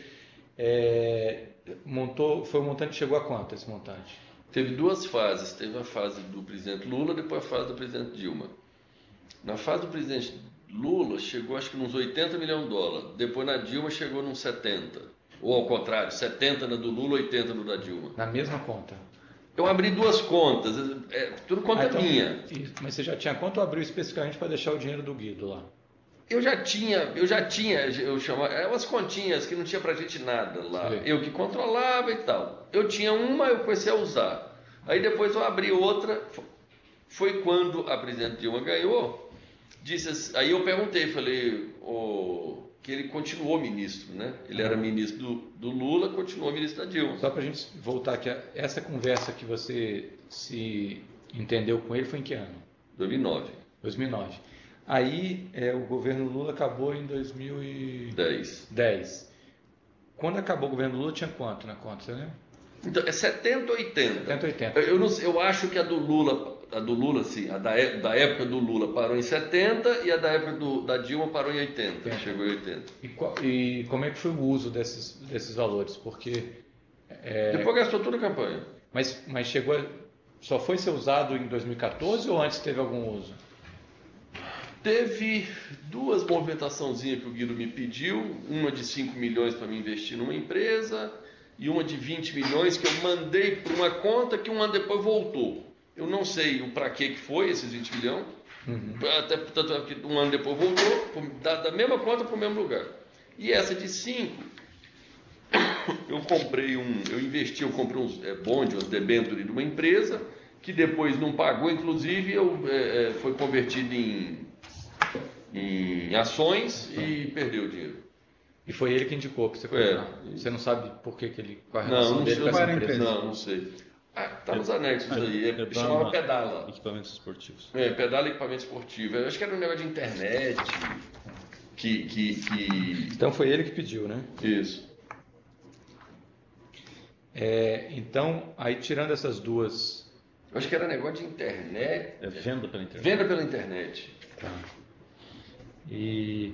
S1: É, montou, foi um montante que chegou a quanto esse montante?
S2: Teve duas fases, teve a fase do presidente Lula, depois a fase do presidente Dilma. Na fase do presidente Lula chegou acho que nos oitenta milhões de dólares, depois na Dilma chegou nos setenta, ou ao contrário, setenta na do Lula, oitenta no da Dilma.
S1: Na mesma conta?
S2: Eu abri duas contas, é, tudo conta
S1: Ah, então,
S2: minha.
S1: isso. Mas você já tinha quanto abriu especificamente para deixar o dinheiro do Guido lá?
S2: Eu já tinha, eu já tinha, eu chamava, eram umas continhas que não tinha pra gente nada lá.
S1: Sim.
S2: Eu que controlava e tal. Eu tinha uma, eu comecei a usar. Aí depois eu abri outra. Foi quando a presidente Dilma ganhou. Disse assim, aí eu perguntei, falei, oh, que ele continuou ministro, né? Ele era ministro do, do Lula, continuou ministro da Dilma.
S1: Só para a gente voltar aqui, essa conversa que você se entendeu com ele foi em que ano?
S2: dois mil e nove.
S1: dois mil e nove. Aí é, o governo Lula acabou em dois mil e
S2: dez.
S1: dez. Quando acabou o governo Lula tinha quanto na conta, você lembra?
S2: Então, é setenta, oitenta.
S1: setenta, oitenta.
S2: Eu, não, eu acho que a do Lula, a do Lula, sim, a da, da época do Lula parou em setenta e a da época do, da Dilma parou em oitenta.
S1: oitenta.
S2: Chegou em oitenta.
S1: E, qual- e como é que foi o uso desses, desses valores? Porque. é,
S2: Depois gastou tudo a campanha.
S1: mas, mas chegou. a- Só foi ser usado em dois mil e quatorze ou antes teve algum uso?
S2: Teve duas movimentaçãozinhas que o Guido me pediu, uma de cinco milhões para me investir numa empresa e uma de vinte milhões que eu mandei para uma conta que um ano depois voltou. Eu não sei o para que que foi esses vinte milhões, até tanto é que um ano depois voltou, da, da mesma conta para o mesmo lugar. E essa de cinco, eu comprei um, eu investi, eu comprei uns é, bonde, uns debêntures de uma empresa que depois não pagou, inclusive eu, é, é, foi convertido em em ações e perdeu o dinheiro.
S1: E foi ele que indicou para você
S2: É.
S1: comprar. Você não sabe por que, que ele. Qual a
S2: Não,
S1: relação
S2: não
S1: dele
S2: sei,
S1: com essa
S3: qual era a
S1: empresa?
S3: empresa?
S2: não, não sei. Ah, tá nos anexos aí, é,
S4: Pedala-
S2: chamava Pedala.
S4: Equipamentos esportivos.
S2: É, Pedala e equipamento esportivo. Eu acho que era um negócio de internet. Que, que, que...
S1: Então foi ele que pediu, né?
S2: Isso.
S1: É, então, aí tirando essas duas.
S2: Eu acho que era negócio de internet.
S4: É venda pela internet.
S2: Venda pela internet.
S1: Tá. E.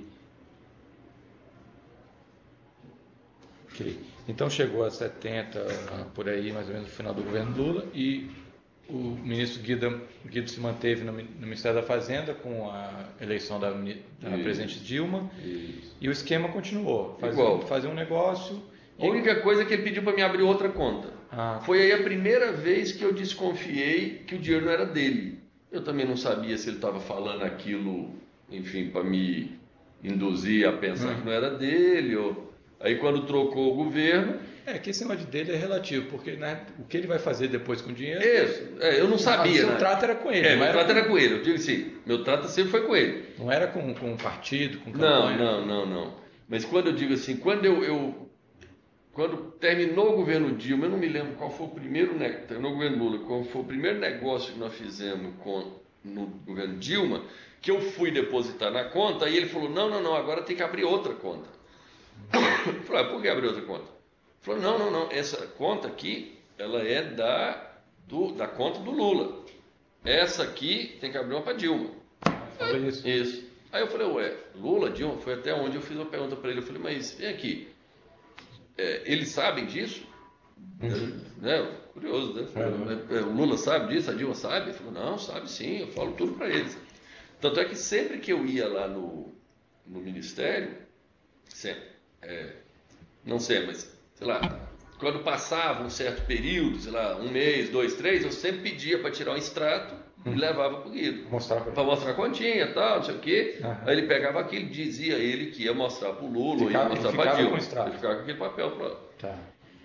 S1: Ok. Então chegou a setenta, por aí, mais ou menos, no final do governo Lula, e o ministro Guido, Guido se manteve no, no Ministério da Fazenda com a eleição da, mini- da
S2: Isso.
S1: presidente Dilma,
S2: Isso.
S1: e o esquema continuou. Fazer,
S2: Igual.
S1: fazer um negócio.
S2: A única coisa é que ele pediu para me abrir outra conta.
S1: Ah,
S2: Foi aí a primeira vez que eu desconfiei que o dinheiro não era dele. Eu também não sabia se ele estava falando aquilo, enfim, para me induzir a pensar
S1: Hum.
S2: que não era dele. Ou... Aí quando trocou o governo,
S1: é que esse negócio dele é relativo, porque né, o que ele vai fazer depois com o dinheiro.
S2: isso, é, eu não
S1: O
S2: sabia.
S1: seu
S2: Né?
S1: trato era com ele,
S2: É,
S1: não
S2: meu
S1: era,
S2: trato era com ele. Eu digo assim, meu trato sempre foi com ele.
S1: não era com, com um partido, com
S2: Não,
S1: campanha.
S2: não, não, não. Mas quando eu digo assim, quando eu, eu quando terminou o governo Dilma, eu não me lembro qual foi o primeiro, ne- terminou o governo Lula, qual foi o primeiro negócio que nós fizemos com, no governo Dilma, que eu fui depositar na conta, e ele falou, não, não, não, agora tem que abrir outra conta. Eu falei, ah, por que abrir outra conta? Ele falou, não, não, não, essa conta aqui, ela é da, do, da conta do Lula. Essa aqui tem que abrir uma para Dilma.
S1: Falou isso.
S2: Isso. Aí eu falei, ué, Lula, Dilma, foi até onde eu fiz uma pergunta para ele. Eu falei, mas vem aqui, é, eles sabem disso?
S1: Uhum.
S2: Né? Curioso, né?
S1: Uhum.
S2: É, O Lula sabe disso, a Dilma sabe? Ele falou, não, sabe sim, eu falo tudo para eles. Tanto é que sempre que eu ia lá no, no Ministério, sempre, é, não sei, mas, sei lá, quando passava um certo período, sei lá, um mês, dois, três, eu sempre pedia para tirar um extrato e levava para o Guido.
S1: Mostrar pra
S2: Para mostrar a continha e tal, não sei o quê.
S1: Aham.
S2: Aí ele pegava aquilo, dizia ele que ia mostrar para o Lula,
S1: Ficava-
S2: ia mostrar
S1: ele
S2: para a
S1: ficava
S2: Dilma.
S1: com o extrato.
S2: Ele ficava com aquele papel para...
S1: Tá.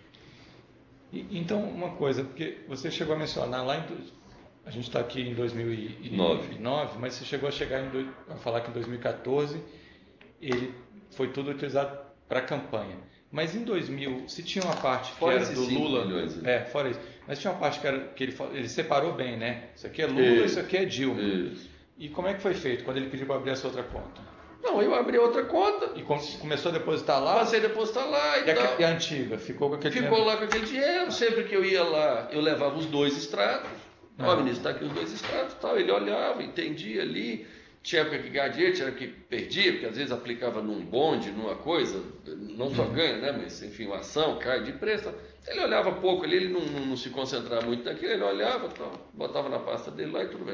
S1: E, então, uma coisa, porque você chegou a mencionar lá em. dois- A gente está aqui em dois mil e nove, mas você chegou a chegar em dois- a falar que em dois mil e quatorze ele foi tudo utilizado para campanha. Mas em dois mil, se tinha uma parte que
S2: Fora
S1: era
S2: esses
S1: do
S2: cinco
S1: Lula.
S2: milhões, né?
S1: É, fora isso. Mas tinha uma parte que, era, que ele, fa- ele separou bem, né? Isso aqui é Lula,
S2: Isso.
S1: isso aqui é Dilma.
S2: Isso.
S1: E como é que foi feito quando ele pediu para abrir essa outra conta?
S2: Não, eu abri outra conta,
S1: E com- começou a depositar lá?
S2: passei a depositar lá e,
S1: E a,
S2: tal.
S1: e a antiga? Ficou com aquele
S2: Ficou
S1: dinheiro?
S2: lá com aquele dinheiro, sempre que eu ia lá, eu levava os dois extratos. Ó,
S1: Ah.
S2: ministro, está aqui os dois extratos tal. Ele olhava, entendia ali. Tinha época que ganhava dinheiro, tinha época que perdia, porque às vezes aplicava num bonde, numa coisa, não só ganha, né? Mas enfim, uma ação cai de preço. Ele olhava pouco ali, ele não, não, não se concentrava muito naquilo, ele olhava, tal, botava na pasta dele lá e tudo bem.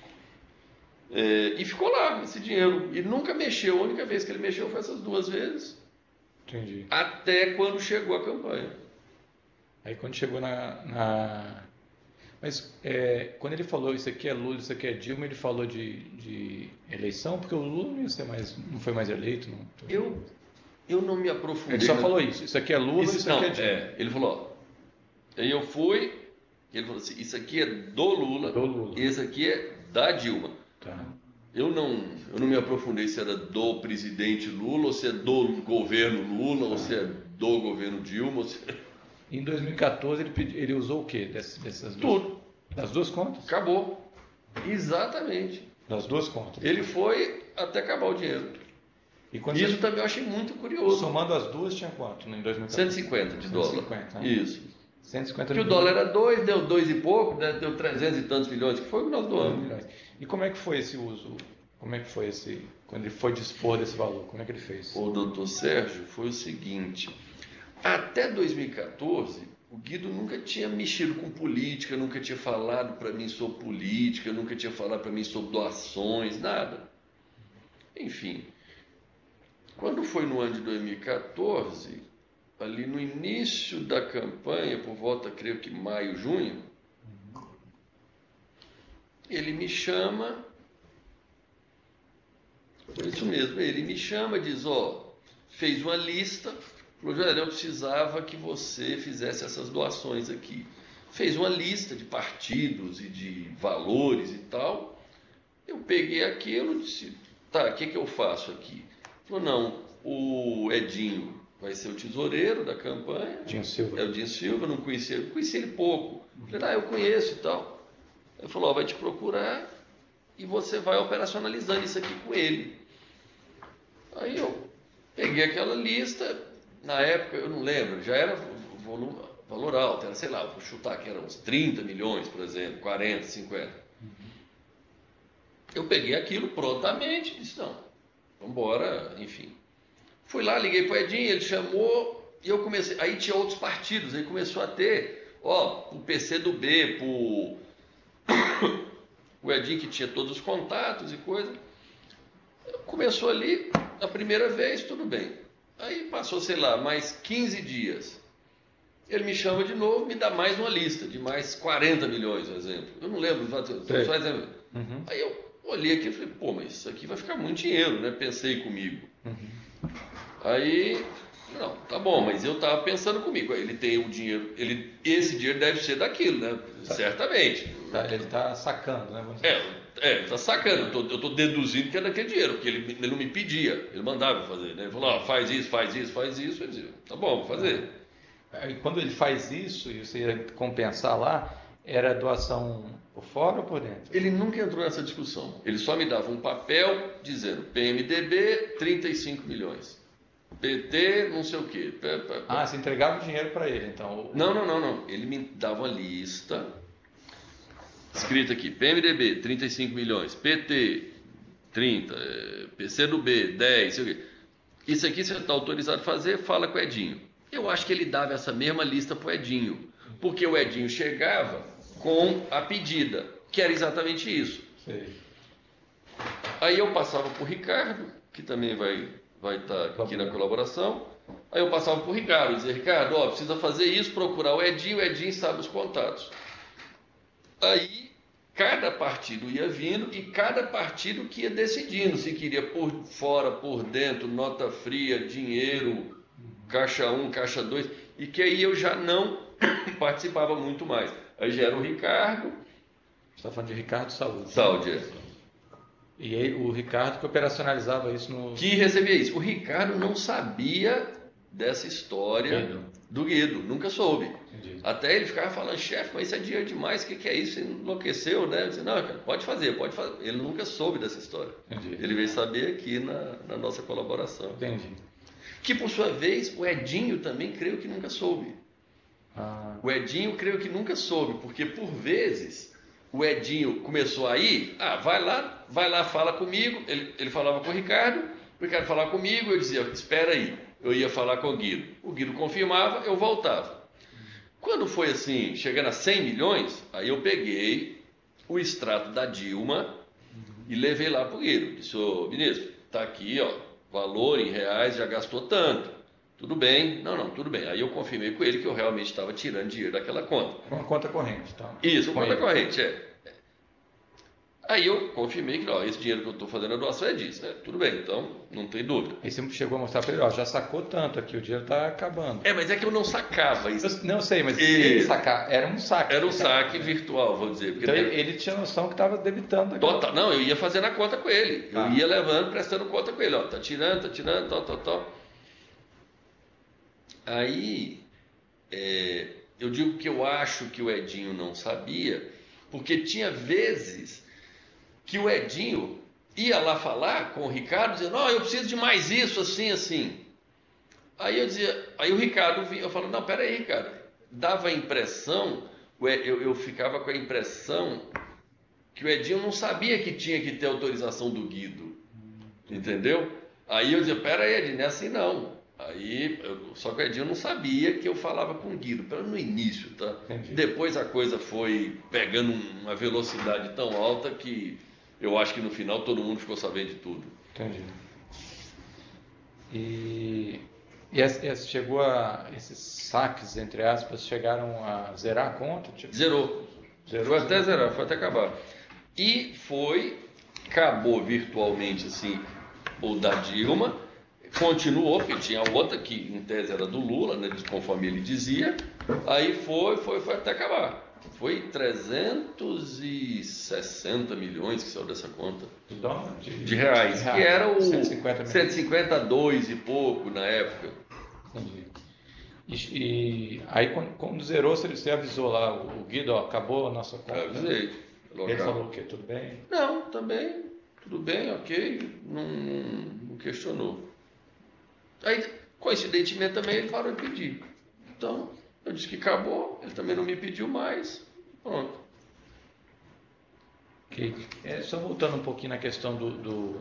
S2: É, e ficou lá esse dinheiro. E nunca mexeu, a única vez que ele mexeu foi essas duas vezes,
S1: Entendi.
S2: até quando chegou a campanha.
S1: Aí quando chegou na, na, Mas é, quando ele falou isso aqui é Lula, isso aqui é Dilma, ele falou de, de eleição, porque o Lula não, ia ser mais, não foi mais eleito. Não.
S2: Eu, eu não me aprofundei.
S1: Ele só
S2: na-
S1: falou isso, isso aqui é Lula, isso,
S2: Isso, não,
S1: aqui é Dilma.
S2: é, ele falou, ó, aí eu fui, ele falou assim, isso aqui é do Lula,
S1: Do Lula.
S2: e esse aqui é da Dilma.
S1: Tá.
S2: Eu não, eu não me aprofundei se era do presidente Lula, ou se é do governo Lula, ou se é do governo Dilma, ou se...
S1: Em dois mil e quatorze ele, pedi- ele usou o quê dessas, dessas duas?
S2: Tudo.
S1: Das duas contas?
S2: Acabou. Exatamente.
S1: Das duas contas.
S2: Ele foi até acabar o dinheiro.
S1: E quando
S2: Isso
S1: você,
S2: também eu achei muito curioso.
S1: somando as duas, tinha quanto em dois mil e quatorze?
S2: cento e cinquenta de dólar.
S1: cento e cinquenta, né?
S2: Isso.
S1: cento e cinquenta
S2: Porque o
S1: milhões.
S2: dólar era dois, deu dois e pouco, né, deu trezentos e tantos milhões, que foi o que nós doamos.
S1: milhões. E como é que foi esse uso? Como é que foi esse, quando ele foi dispor desse valor? Como é que ele fez?
S2: O doutor Sérgio foi o seguinte, até dois mil e quatorze, o Guido nunca tinha mexido com política, nunca tinha falado para mim sobre política, nunca tinha falado para mim sobre doações, nada. Enfim, quando foi no ano de dois mil e quatorze, ali no início da campanha, por volta, creio que maio, junho, ele me chama, foi isso mesmo, ele me chama, diz, ó, fez uma lista, falou, José, eu precisava que você fizesse essas doações aqui. Fez uma lista de partidos e de valores e tal. Eu peguei aquilo e disse, tá, o que, que eu faço aqui? Falou, não, o Edinho vai ser o tesoureiro da campanha.
S1: Dinho Silva.
S2: É o Dinho Silva, não conhecia, eu conheci ele pouco. Falei, ah, eu conheço e tal. Ele falou, ó, vai te procurar e você vai operacionalizando isso aqui com ele. Aí eu peguei aquela lista, na época, eu não lembro, já era volume, valor alto, era, sei lá, vou chutar que eram uns trinta milhões, por exemplo, quarenta, cinquenta. Eu peguei aquilo prontamente, disse, não, vamos embora, enfim. Fui lá, liguei para o Edinho, ele chamou, e eu comecei, aí tinha outros partidos, aí começou a ter, ó, o P C do B, pro o Edinho que tinha todos os contatos e coisa. Começou ali, a primeira vez, tudo bem. Aí passou, sei lá, mais quinze dias. Ele me chama de novo, me dá mais uma lista de mais quarenta milhões, por exemplo. Eu não lembro, só, só exemplo.
S1: Uhum.
S2: Aí eu olhei aqui e falei, pô, mas isso aqui vai ficar muito dinheiro, né? Pensei comigo.
S1: Uhum.
S2: Aí, não, tá bom, mas eu tava pensando comigo. Ele tem o dinheiro, ele, esse dinheiro deve ser daquilo, né?
S1: Tá.
S2: Certamente.
S1: Tá, ele está sacando, né? Vamos dizer.
S2: É, é, tá sacando, eu tô, eu tô deduzindo que é daquele dinheiro, porque ele, ele não me pedia, ele mandava eu fazer, né? Ele falou, ó, faz isso, faz isso, faz isso, eu dizia, tá bom, vou fazer.
S1: Aí, quando ele faz isso e você ia compensar lá, era doação por fora ou por dentro?
S2: Ele nunca entrou nessa discussão, ele só me dava um papel dizendo, P M D B, trinta e cinco milhões, P T, não sei o quê. P- P- P-
S1: Ah, você entregava o dinheiro para ele, então.
S2: Não, não, não, não, ele me dava uma lista, escrito aqui, P M D B, trinta e cinco milhões, P T, trinta, eh, P C do B, dez, sei o quê. Isso aqui você está autorizado a fazer, fala com o Edinho. Eu acho que ele dava essa mesma lista para o Edinho, porque o Edinho chegava com a pedida, que era exatamente isso.
S1: Sei.
S2: Aí eu passava para o Ricardo, que também vai vai estar aqui na colaboração. Aí eu passava para o Ricardo, dizia, Ricardo, ó, precisa fazer isso, procurar o Edinho, o Edinho sabe os contatos. Aí cada partido ia vindo e cada partido que ia decidindo se queria por fora, por dentro, nota fria, dinheiro, caixa um, caixa dois, e que aí eu já não participava muito mais. Aí já era o Ricardo,
S1: Você está falando de Ricardo Saúde.
S2: Saúde, é,
S1: E aí, o Ricardo que operacionalizava isso no.
S2: que recebia isso. O Ricardo não sabia dessa história
S1: Guido.
S2: do Guido, nunca soube.
S1: Entendi.
S2: Até ele ficava falando, chefe, mas isso é dinheiro demais, o que, que é isso? Você enlouqueceu, né? Eu disse, não, cara, pode fazer, pode fazer. Ele nunca soube dessa história.
S1: Entendi.
S2: Ele veio saber aqui na, na nossa colaboração.
S1: Entendi.
S2: Que, por sua vez, o Edinho também creio que nunca soube.
S1: Ah,
S2: O Edinho creio que nunca soube, porque, por vezes, o Edinho começou a ir, ah, vai lá, vai lá, fala comigo. Ele, ele falava com o Ricardo, o Ricardo falava comigo, eu dizia, espera aí. Eu ia falar com o Guido. O Guido confirmava, eu voltava. Quando foi assim, chegando a cem milhões, aí eu peguei o extrato da Dilma e levei lá para o Guido. Disse, ô ministro, está aqui, ó, valor em reais, já gastou tanto. Tudo bem, não, não, tudo bem. Aí eu confirmei com ele que eu realmente estava tirando dinheiro daquela conta.
S1: Uma conta corrente, tá?
S2: Isso,
S1: Com
S2: conta
S1: ele.
S2: corrente, é. Aí eu confirmei que, ó, esse dinheiro que eu estou fazendo a doação é disso, né? Tudo bem, então não tem dúvida.
S1: Aí você chegou a mostrar para ele, ó, já sacou tanto aqui, o dinheiro está acabando.
S2: É, mas é que eu não sacava isso.
S1: Eu não sei, mas
S2: E-
S1: ele sacar, era um saque.
S2: Era um saque virtual, vou dizer. Porque
S1: Então
S2: tem-
S1: ele, ele tinha noção que estava debitando. aquela-
S2: Total, não, eu ia fazendo a conta com ele. Eu
S1: Ah.
S2: ia levando, prestando conta com ele. Ó, tá tirando, tá tirando, tal, tal, tal. Aí, é, eu digo que eu acho que o Edinho não sabia, porque tinha vezes que o Edinho ia lá falar com o Ricardo, dizendo, não, eu preciso de mais isso, assim, assim. Aí eu dizia, aí o Ricardo vinha, eu falo, não, peraí, Ricardo. Dava a impressão, o Ed- eu, eu ficava com a impressão que o Edinho não sabia que tinha que ter autorização do Guido. Entendeu? Aí eu dizia, pera aí, Edinho, não é assim não. Aí, eu- só que o Edinho não sabia que eu falava com o Guido, pelo no início, tá?
S1: Entendi.
S2: Depois a coisa foi pegando uma velocidade tão alta que eu acho que no final todo mundo ficou sabendo de tudo.
S1: Entendi. E, e essa- essa- chegou a. Esses saques, entre aspas, chegaram a zerar a conta? Tipo,
S2: Zerou.
S1: Zerou,
S2: Foi até
S1: zerou.
S2: zerar, foi até acabar. E foi, acabou virtualmente assim, o da Dilma, continuou, porque tinha outra que em tese era do Lula, né, conforme ele dizia, aí foi, foi, foi até acabar. Foi trezentos e sessenta milhões que saiu dessa conta.
S1: de dólar?
S2: De reais, que era o
S1: cento e cinquenta milhões.
S2: cento e cinquenta e dois e pouco na época.
S1: Entendi. E, e aí quando, quando zerou, você, você avisou lá o, o Guido, ó, acabou a nossa conta.
S2: Eu avisei. Falou,
S1: Ele
S2: "Cara,
S1: falou o quê? Tudo bem?
S2: não, também, tudo bem, ok, não, não, não questionou. Aí, coincidentemente também, ele parou de pedir. Então, eu disse que acabou, ele também não me pediu mais, pronto.
S1: Ok. É, só voltando um pouquinho na questão do, do-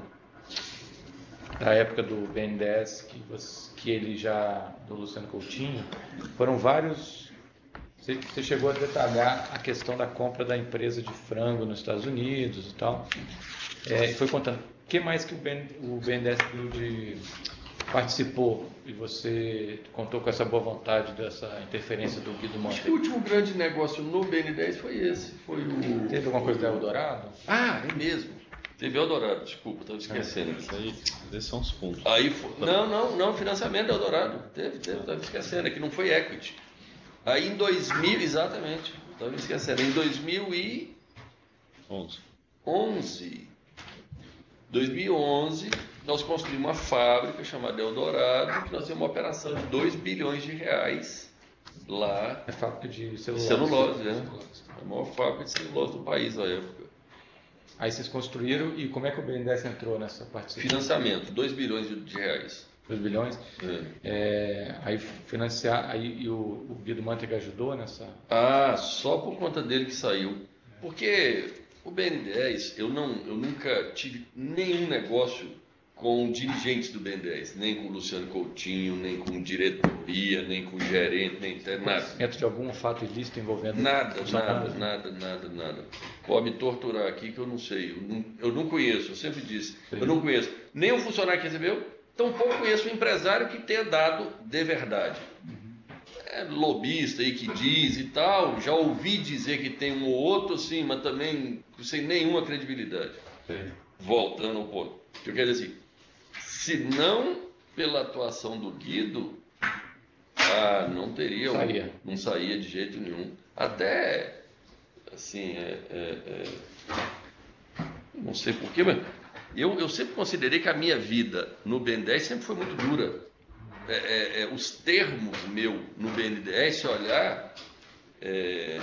S1: da época do B N D E S, que, você- que ele já, do Luciano Coutinho, foram vários. Você, você chegou a detalhar a questão da compra da empresa de frango nos Estados Unidos e tal. É, e foi contando. O que mais que o, BN, o B N D E S deu de participou e você contou com essa boa vontade dessa interferência do Guido
S2: Acho que o
S1: Monte?
S2: último grande negócio no B N dez foi esse, foi o...
S1: Teve alguma coisa da Eldorado?
S2: Ah, é mesmo. Teve Eldorado, desculpa, estava esquecendo.
S4: Isso aí, esses são os fundos.
S2: Aí foi... Não, não, não, financiamento da Eldorado. Teve, teve, estava esquecendo, é que não foi equity. Aí em dois mil, exatamente, estava esquecendo, em dois mil e
S4: onze.
S2: onze, dois mil e onze, nós construímos uma fábrica chamada Eldorado, que nós temos uma operação de dois bilhões de reais lá.
S1: É fábrica de celulose.
S2: Celulose, né? A maior fábrica de celulose do país na época.
S1: Aí vocês construíram e como é que o B N D E S entrou nessa participação?
S2: Financiamento, dois bilhões de, de reais.
S1: dois bilhões.
S2: É.
S1: É, aí financiar, aí e o, o Guido Mantega ajudou nessa.
S2: Ah, só por conta dele que saiu. Porque o B N dez, eu, não, eu nunca tive nenhum negócio com dirigentes do B N dez, nem com o Luciano Coutinho, nem com diretoria, nem com gerente, nem tem nada.
S1: Dentro de algum fato ilícito envolvendo.
S2: Nada,
S1: funcionários?
S2: nada, nada, nada, nada. Pode me torturar aqui que eu não sei. Eu não, eu não conheço, eu sempre disse.
S1: Sim.
S2: Eu não conheço nem o funcionário que recebeu, tampouco conheço o empresário que tenha dado de verdade. É lobista aí que diz e tal. Já ouvi dizer que tem um ou outro, sim, mas também sem nenhuma credibilidade.
S1: Sim.
S2: Voltando ao ponto. Eu quero dizer assim, se não pela atuação do Guido, ah, não teria, um-
S1: Saía.
S2: não saía de jeito nenhum. Até, assim, é, é, é, não sei porquê, mas eu, eu sempre considerei que a minha vida no B N dez sempre foi muito dura. É, é, é, os termos meu no B N dez, se olhar, é,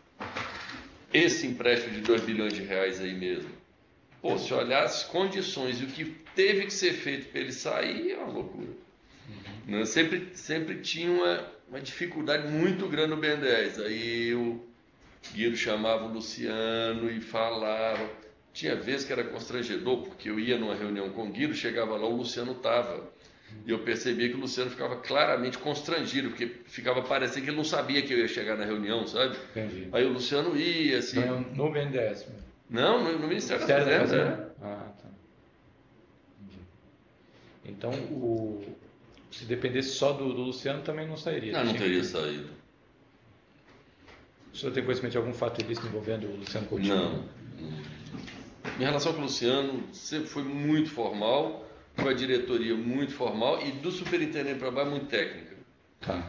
S2: esse empréstimo de dois bilhões de reais aí mesmo, pô, se olhar as condições e o que teve que ser feito para ele sair, é uma loucura. Né? Sempre, sempre tinha uma, uma dificuldade muito grande no B N dez. Aí o Guido chamava o Luciano e falava. Tinha vezes que era constrangedor, porque eu ia numa reunião com o Guido, chegava lá, o Luciano estava. E eu percebia que o Luciano ficava claramente constrangido, porque ficava parecendo que ele não sabia que eu ia chegar na reunião, sabe?
S1: Entendi.
S2: Aí o Luciano ia, assim...
S1: Então, no B N D E S mesmo.
S2: Não, no, no Ministério da
S1: Ministério da
S2: Fazenda.
S1: Fazenda? Ah, tá. Entendi. Então, o, se dependesse só do, do Luciano, também não sairia.
S2: Não, não
S1: Tinha
S2: teria
S1: que-
S2: saído.
S1: O senhor tem conhecimento de algum fato ilícito envolvendo o Luciano Coutinho?
S2: Não. Minha relação com o Luciano sempre foi muito formal, com a diretoria muito formal e do superintendente para baixo muito técnica.
S1: Tá.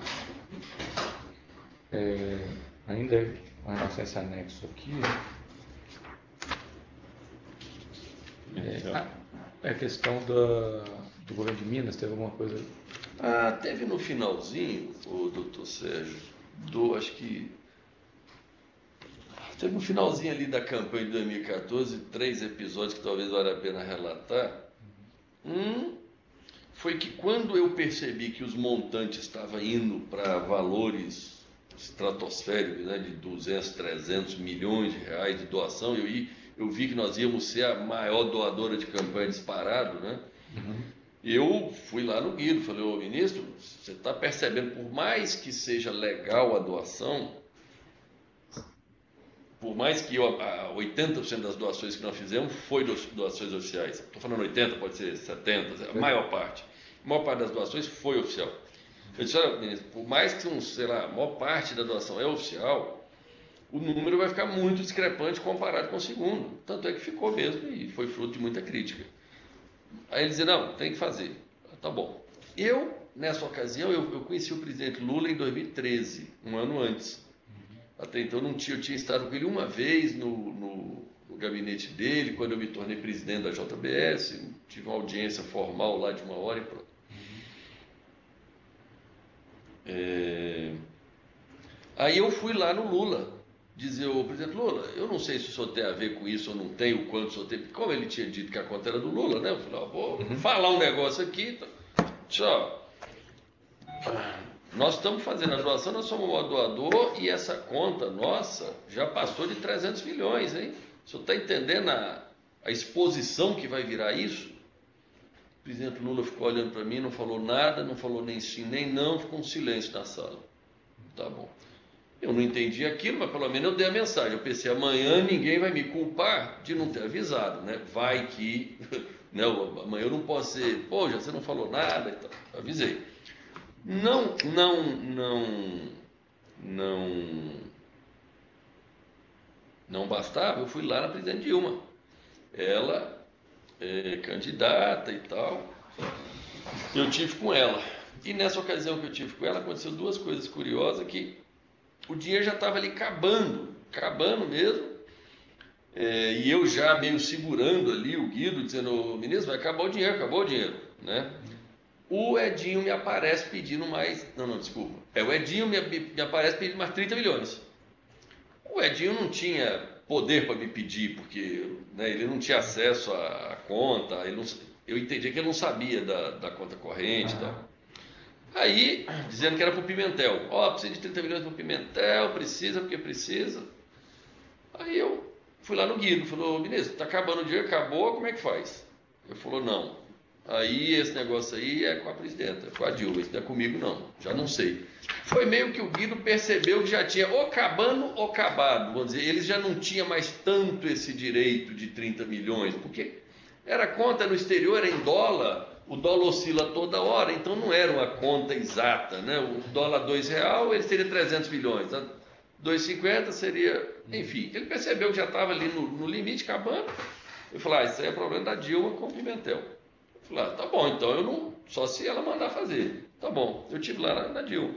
S1: É, ainda com relação a esse anexo aqui, é, a, é a questão da, do governo de Minas, teve alguma coisa...
S2: Ah, teve no finalzinho, o doutor Sérgio, do, acho que... Teve no finalzinho ali da campanha de dois mil e quatorze, três episódios que talvez valha a pena relatar. Um foi que quando eu percebi que os montantes estavam indo para valores estratosféricos, né, de duzentos, trezentos milhões de reais de doação, eu, ia, eu vi que nós íamos ser a maior doadora de campanha disparado, né?
S1: Uhum.
S2: Eu fui lá no Guido, falei, ô ministro, você está percebendo, por mais que seja legal a doação, por mais que eu, a, oitenta por cento das doações que nós fizemos foi do, doações oficiais, estou falando oitenta, pode ser setenta por cento, a maior parte, a maior parte das doações foi oficial. Eu disse, olha, ministro, por mais que, um, sei lá, a maior parte da doação é oficial, o número vai ficar muito discrepante comparado com o segundo. Tanto é que ficou mesmo e foi fruto de muita crítica. Aí ele dizia, não, tem que fazer. Tá bom. Eu, nessa ocasião, eu, eu conheci o presidente Lula em dois mil e treze, um ano antes. Até então não tinha, eu tinha estado com ele uma vez no, no, no gabinete dele, quando eu me tornei presidente da J B S, tive uma audiência formal lá de uma hora e pronto. É... Aí eu fui lá no Lula, dizer, ô presidente Lula, eu não sei se o senhor tem a ver com isso ou não tem, o quanto o senhor tem, como ele tinha dito que a conta era do Lula, né? Eu falei, ó, vou uhum. falar um negócio aqui, só. Nós estamos fazendo a doação, nós somos o doador e essa conta nossa já passou de trezentos milhões, hein? O senhor está entendendo a, a exposição que vai virar isso? O presidente Lula ficou olhando para mim, não falou nada, não falou nem sim, nem não, ficou um silêncio na sala. Tá bom. Eu não entendi aquilo, mas pelo menos eu dei a mensagem. Eu pensei, amanhã ninguém vai me culpar de não ter avisado, né? Vai que... Não, amanhã eu não posso ser... Pô, já você não falou nada e tal. Avisei. Não, não, não... Não... Não bastava, eu fui lá na presidente Dilma. Ela... É, candidata e tal, eu tive com ela. E nessa ocasião que eu tive com ela, aconteceu duas coisas curiosas, que o dinheiro já estava ali acabando, acabando mesmo, é, e eu já meio segurando ali o Guido, dizendo, ministro, vai acabar o dinheiro, acabou o dinheiro, né? O Edinho me aparece pedindo mais, não, não, desculpa, é, o Edinho me, me aparece pedindo mais trinta milhões. O Edinho não tinha poder para me pedir, porque né, ele não tinha acesso à, à conta, ele não, eu entendi que ele não sabia da, da conta corrente e tal. Aí, dizendo que era para o Pimentel, ó, oh, precisa de trinta milhões para o Pimentel, precisa porque precisa. Aí eu fui lá no Guido, falou, ministro, está acabando o dinheiro, acabou, como é que faz? Ele falou, não, aí esse negócio aí é com a presidenta, com a Dilma, isso não é comigo não, já não sei. Foi meio que o Guido percebeu que já tinha ou acabando ou acabado, vamos dizer, eles já não tinham mais tanto esse direito de trinta milhões, porque era conta no exterior, era em dólar, o dólar oscila toda hora, então não era uma conta exata, né? O dólar dois reais, ele seria trezentos milhões, dois e cinquenta seria, enfim, ele percebeu que já estava ali no, no limite, acabando, eu falei, ah, isso aí é problema da Dilma com o Pimentel. Eu falei, ah, tá bom, então eu não, só se ela mandar fazer, tá bom, eu estive lá na, na Dilma.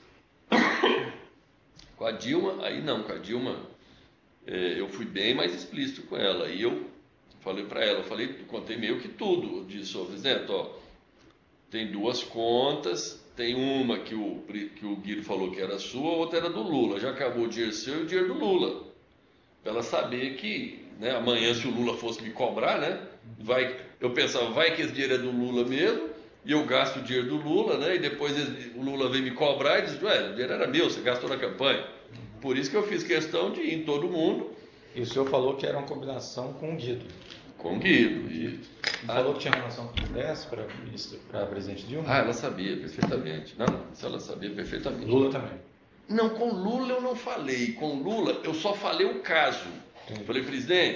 S2: Com a Dilma, aí não, com a Dilma é, eu fui bem mais explícito com ela, e eu falei para ela, eu falei, contei meio que tudo, eu disse, ô presidente, ó, tem duas contas, tem uma que o, que o Guido falou que era sua, a outra era do Lula, já acabou o dinheiro seu e o dinheiro do Lula, para ela saber que, né, amanhã se o Lula fosse me cobrar, né, vai, eu pensava, vai que esse dinheiro é do Lula mesmo, e eu gasto o dinheiro do Lula, né? E depois o Lula vem me cobrar e diz, ué, o dinheiro era meu, você gastou na campanha. Por isso que eu fiz questão de ir em todo mundo.
S1: E o senhor falou que era uma combinação com o Guido.
S2: Com o Guido. E...
S1: Ah, falou que tinha relação com o Décio para a presidente Dilma?
S2: Ah, ela sabia perfeitamente. Não, isso ela sabia perfeitamente.
S1: Lula também?
S2: Não, com Lula eu não falei. Com Lula eu só falei o caso. Sim. Falei, presidente,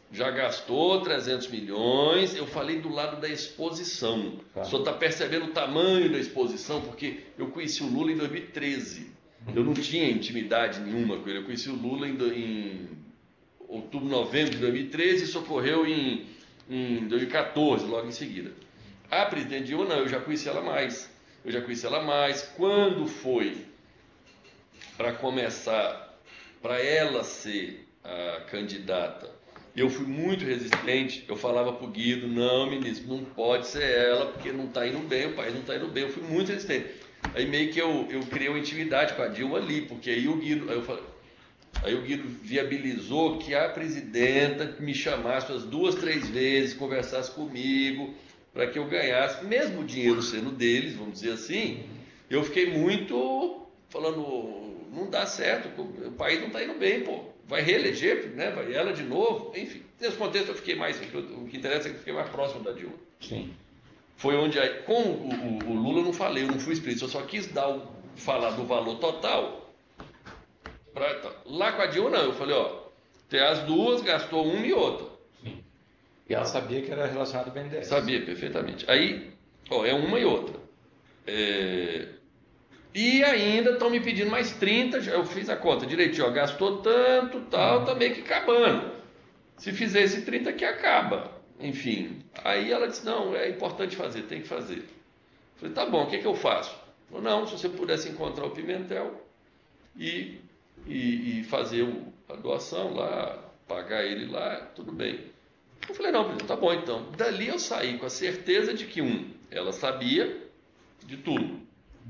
S2: já gastou trezentos milhões, eu falei do lado da exposição.
S1: Tá.
S2: O senhor está percebendo o tamanho da exposição, porque eu conheci o Lula em dois mil e treze. Eu não tinha intimidade nenhuma com ele. Eu conheci o Lula em, do- em outubro, novembro de dois mil e treze e isso ocorreu em, em dois mil e quatorze, logo em seguida. A presidente Dilma, não, eu já conheci ela mais. Eu já conheci ela mais. Quando foi para começar, para ela ser a candidata, eu fui muito resistente. Eu falava para o Guido, não, ministro, não pode ser ela, porque não está indo bem, o país não está indo bem. Eu fui muito resistente. Aí meio que eu, eu criei uma intimidade com a Dilma ali, porque aí o Guido, aí eu falei, aí o Guido viabilizou que a presidenta me chamasse umas duas, três vezes, conversasse comigo, para que eu ganhasse, mesmo o dinheiro sendo deles, vamos dizer assim. Eu fiquei muito falando, não dá certo, o país não está indo bem, pô, vai reeleger, né? Vai ela de novo, enfim. Nesse contexto eu fiquei mais, o que interessa é que eu fiquei mais próximo da Dilma.
S1: Sim.
S2: Foi onde, aí, com o, o, o Lula eu não falei, eu não fui explícito, eu só quis dar o, falar do valor total. Pra, tá. Lá com a Dilma não, eu falei, ó, tem as duas, gastou uma e outra.
S1: Sim. E ela sabia que era relacionado ao B N D E S.
S2: Sabia, perfeitamente. Aí, ó, é uma e outra. É... E ainda estão me pedindo mais trinta, eu fiz a conta direitinho, ó, gastou tanto, tal, tá meio que acabando. Se fizer esse trinta aqui, acaba. Enfim, aí ela disse, não, é importante fazer, tem que fazer. Eu falei, tá bom, o que, que eu faço? Falei, não, se você pudesse encontrar o Pimentel e, e, e fazer o, a doação lá, pagar ele lá, tudo bem. Eu falei, não, tá bom então. Dali eu saí com a certeza de que, um, ela sabia de tudo.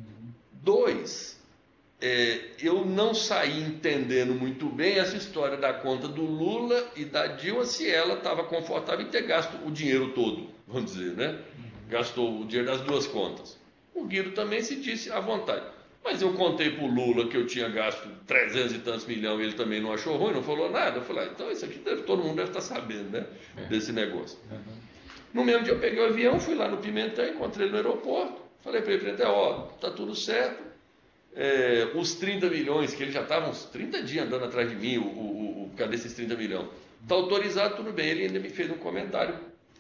S2: Dois, é, eu não saí entendendo muito bem essa história da conta do Lula e da Dilma, se ela estava confortável em ter gasto o dinheiro todo, vamos dizer, né? Gastou o dinheiro das duas contas. O Guido também se disse à vontade. Mas eu contei para o Lula que eu tinha gasto trezentos e tantos milhões e ele também não achou ruim, não falou nada. Eu falei, ah, então isso aqui deve, todo mundo deve estar sabendo, né?
S1: É.
S2: Desse negócio.
S1: Uhum.
S2: No mesmo dia eu peguei o avião, fui lá no Pimentel, encontrei ele no aeroporto. Falei para ele, Pimentel, ó, tá tudo certo. É, os trinta milhões, que ele já estava uns trinta dias andando atrás de mim, o, o, o, cadê esses trinta milhões? Está autorizado, tudo bem. Ele ainda me fez um comentário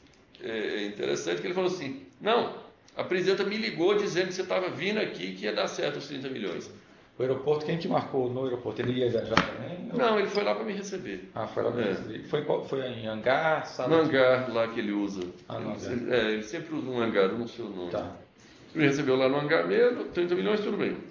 S2: é, interessante, que ele falou assim, não, a presidenta me ligou dizendo que você estava vindo aqui que ia dar certo os trinta milhões.
S1: O aeroporto, quem que marcou no aeroporto? Ele ia viajar também?
S2: Não, ele foi lá para me receber.
S1: Ah, foi lá para
S2: É.
S1: receber. Foi, em qual- foi em hangar? Sala
S2: No
S1: de-
S2: hangar lá que ele usa.
S1: Ah, no
S2: ele,
S1: hangar.
S2: sempre, é, ele sempre usa um hangar, eu não sei o nome.
S1: Tá.
S2: Me recebeu lá no hangar mesmo, trinta milhões, tudo bem.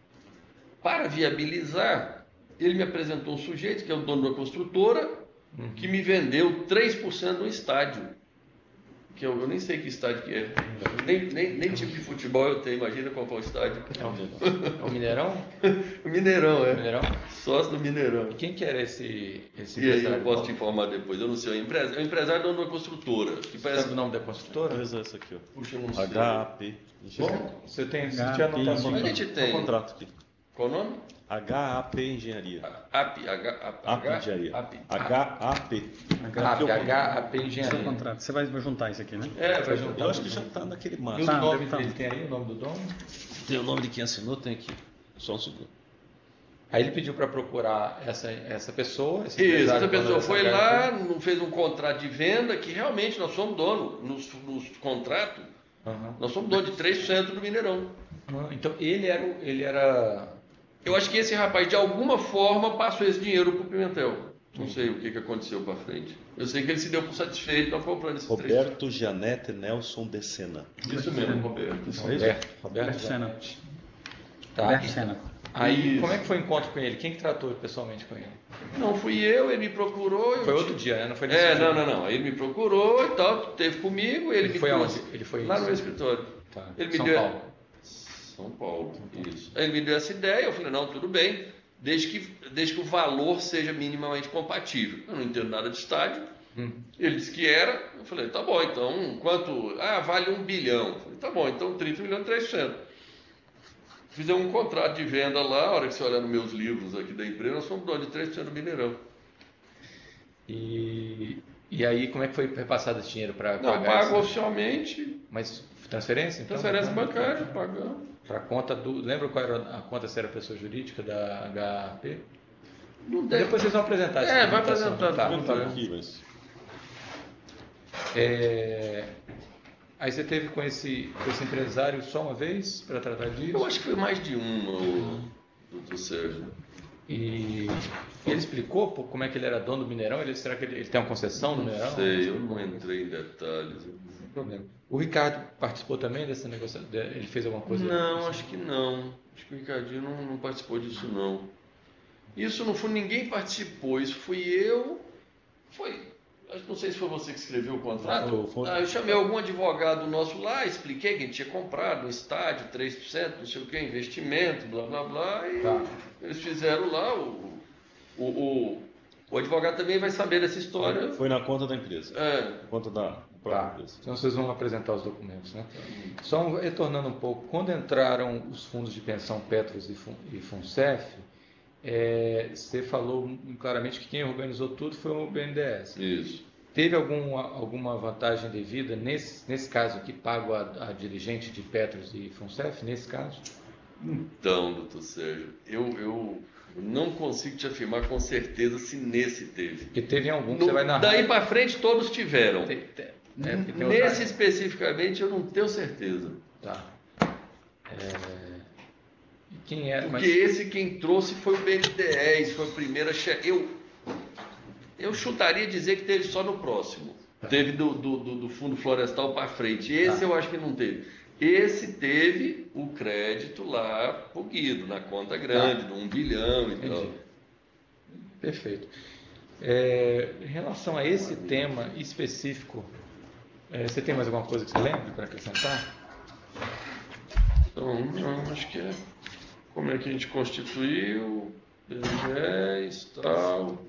S2: Para viabilizar, ele me apresentou um sujeito, que é o dono da construtora,
S1: Uhum.
S2: que me vendeu três por cento do estádio. Que eu, eu nem sei que estádio que é. Nem, nem, nem tipo de futebol eu tenho, imagina qual é o estádio.
S1: É o, é o Mineirão?
S2: O Mineirão, é.
S1: Mineirão?
S2: Sócio do Mineirão.
S1: E quem que era esse, esse
S2: E aí eu
S1: empresário?
S2: posso te informar depois, eu não sei. É o empresário, é o empresário dono da construtora. Que
S1: Sabe
S2: parece...
S1: o nome da construtora?
S4: Beleza, essa aqui, ó.
S2: Puxa, eu não sei.
S4: H A P.
S1: Bom, você tem, você
S3: H
S1: tinha
S3: P,
S1: anotação.
S2: A gente
S4: O
S2: tem.
S4: contrato aqui.
S2: Qual o nome?
S4: H A P Engenharia.
S2: A P. H,
S4: A P Engenharia.
S2: A P.
S4: H A P.
S1: Ah, P H A P
S3: Seu
S1: Engenharia.
S3: contrato. Você vai juntar isso aqui, né?
S2: É, vai
S1: Eu
S2: juntar.
S4: Eu acho que já está naquele
S1: E o
S4: mapa.
S3: Tá,
S1: nome
S3: deve tá.
S1: dele tem aí, o nome do dono?
S4: Tem o nome de quem assinou, tem aqui. Só um segundo.
S1: Aí ele pediu para procurar essa, essa pessoa. Esse
S2: Isso,
S1: empresário
S2: essa pessoa
S1: dono
S2: foi
S1: dessa
S2: lá,
S1: H
S2: não fez um contrato de venda, que realmente nós somos dono. Nos, nos contratos,
S1: Aham.
S2: nós somos dono de três por cento do Mineirão.
S1: Ah, então ele era, o- ele era.
S2: Eu acho que esse rapaz, de alguma forma, passou esse dinheiro para o Pimentel. Não sei o que, que aconteceu para frente. Eu sei que ele se deu por satisfeito, nós comprando esses três.
S4: Roberto Janete Nelson de Sena.
S2: Isso mesmo, Roberto.
S4: Isso
S1: Roberto. Roberto
S3: Roberto Sena.
S1: Janete. Tá.
S3: Roberto Sena.
S1: Aí,
S2: Isso.
S1: como é que foi o encontro com ele? Quem que tratou pessoalmente com ele?
S2: Não fui eu, ele me procurou. eu
S1: Foi
S2: te-
S1: outro dia, né? Não foi nesse
S2: É,
S1: dia.
S2: não, não, não. Aí ele me procurou e tal, teve comigo, ele,
S1: Ele
S2: me
S1: foi
S2: trouxe
S1: aonde? Ele foi
S2: lá no meu escritório.
S1: Tá.
S2: Ele me
S1: São
S2: deu...
S1: Paulo.
S2: São Paulo, isso. Aí ele me deu essa ideia, eu falei, não, tudo bem, desde que, desde que o valor seja minimamente compatível. Eu não entendo nada de estádio.
S1: Hum.
S2: Ele disse que era, eu falei, tá bom, então, quanto? Ah, vale um bilhão. Eu falei, tá bom, então trinta milhões, três por cento. Fizemos um contrato de venda lá, a hora que você olhar nos meus livros aqui da empresa, nós somos donos de três por cento do Mineirão.
S1: E, e aí, como é que foi repassado esse dinheiro para
S2: Não,
S1: pagar?
S2: pago
S1: esse-
S2: oficialmente,
S1: Mas transferência? Então?
S2: transferência bancária, pagamos.
S1: Para conta do. Lembra qual era a conta se era pessoa jurídica da H A P?
S2: Não deve-
S1: Depois vocês vão apresentar essa
S2: É, vai
S1: documentação.
S2: apresentar,
S1: Tá,
S2: vamos
S1: tá
S2: ver.
S1: bom.
S4: Aqui, mas
S1: É, aí você teve com esse, com esse empresário só uma vez para tratar disso?
S2: Eu acho que foi mais de uma, o doutor Sérgio.
S1: E ele explicou pô, como é que ele era dono do Mineirão? Ele, será que ele, ele tem uma concessão no Mineirão?
S2: Não sei, eu não entrei em detalhes.
S1: Não problema. O Ricardo participou também dessa negociação? Ele fez alguma coisa?
S2: Não,
S1: assim?
S2: acho que não. Acho que o Ricardinho não, não participou disso, não. Isso não foi, ninguém participou. Isso fui eu. Foi. Não sei se foi você que escreveu o contrato.
S4: Foi.
S2: Ah, eu chamei algum advogado nosso lá, expliquei que a gente tinha comprado um estádio, três por cento, não sei o que, investimento, blá blá blá. E
S1: Tá.
S2: eles fizeram lá. O, o, o, o advogado também vai saber dessa história.
S4: Foi na conta da empresa.
S2: É.
S4: Na conta da própria
S1: Tá.
S4: empresa.
S1: Então vocês vão apresentar os documentos, né? Só um- retornando um pouco, quando entraram os fundos de pensão Petros e Fun- e Funcef, é, você falou claramente que quem organizou tudo foi o B N D E S.
S2: Isso.
S1: Teve alguma, alguma vantagem devida nesse, nesse caso aqui, pago a, a dirigente de Petros e Funcef, nesse caso?
S2: Então, doutor Sérgio, eu, eu não consigo te afirmar com certeza se nesse teve.
S1: Porque teve algum que
S2: No-
S1: você vai narrar.
S2: daí para frente todos tiveram.
S1: Tem- tem- é, porque tem
S2: Nesse
S1: outra-
S2: especificamente eu não tenho certeza.
S1: Tá. É, e quem era?
S2: Porque
S1: Mas-
S2: esse quem trouxe foi o B N D E S, foi a primeira chefe. Eu, eu chutaria dizer que teve só no próximo. Teve do, do, do- do Fundo Florestal para frente. Esse
S1: Tá.
S2: eu acho que não teve. Esse teve o crédito lá pro Guido, na conta grande,
S1: Tá.
S2: de um bilhão e
S1: Entendi.
S2: tal.
S1: Perfeito. É, em relação a esse tema específico, é, você tem mais alguma coisa que você lembre para acrescentar?
S2: Então, não, acho que é como é que a gente constituiu, B N D E S, tal,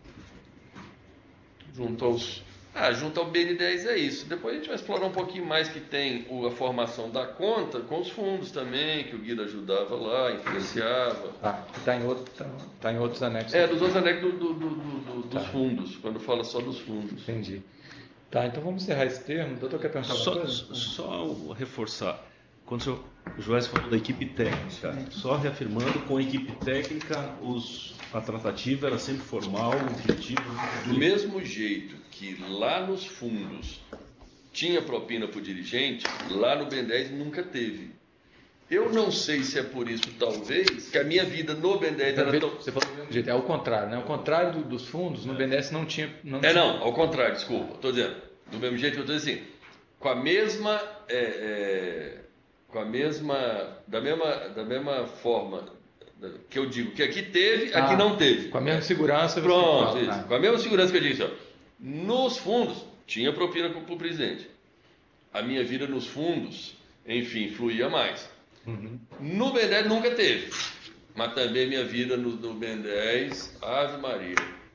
S2: junto aos... Ah, junto ao B N D E S é isso. Depois a gente vai explorar um pouquinho mais que tem o- a formação da conta com os fundos também, que o Guido ajudava lá, influenciava.
S1: Ah, está em, outro, tá, tá em outros anexos.
S2: É, dos outros anexos do- do- do- do- do- dos
S1: Tá.
S2: fundos, quando fala só dos fundos.
S1: Entendi. Tá, então vamos encerrar esse termo. Doutor, quer perguntar alguma
S4: Só,
S1: coisa?
S4: só reforçar, quando o senhor Joés falou da equipe técnica, só reafirmando, com a equipe técnica, os, a tratativa era sempre formal, objetiva.
S2: Do mesmo jeito que lá nos fundos tinha propina para o dirigente, lá no B N D E S nunca teve. Eu não sei se é por isso, talvez, que a minha vida no B N D E S era tão...
S1: Você falou do mesmo jeito. É o contrário, né? Ao contrário do- dos fundos, no B N D E S não tinha... Não
S2: É
S1: tinha-
S2: não, ao contrário, desculpa, estou dizendo. Do mesmo jeito que eu estou dizendo assim, com a mesma... é, é, com a mesma... Da mesma, da mesma forma que eu digo que aqui teve, aqui
S1: Ah,
S2: não teve.
S1: Com a mesma segurança... você
S2: Pronto,
S1: fala,
S2: isso.
S1: ah,
S2: Com a mesma segurança que eu disse, ó. Nos fundos, tinha propina para o presidente. A minha vida nos fundos, enfim, fluía mais.
S1: uhum.
S2: No B N D E S nunca teve. Mas também minha vida no, no B N D E S, Ave Maria.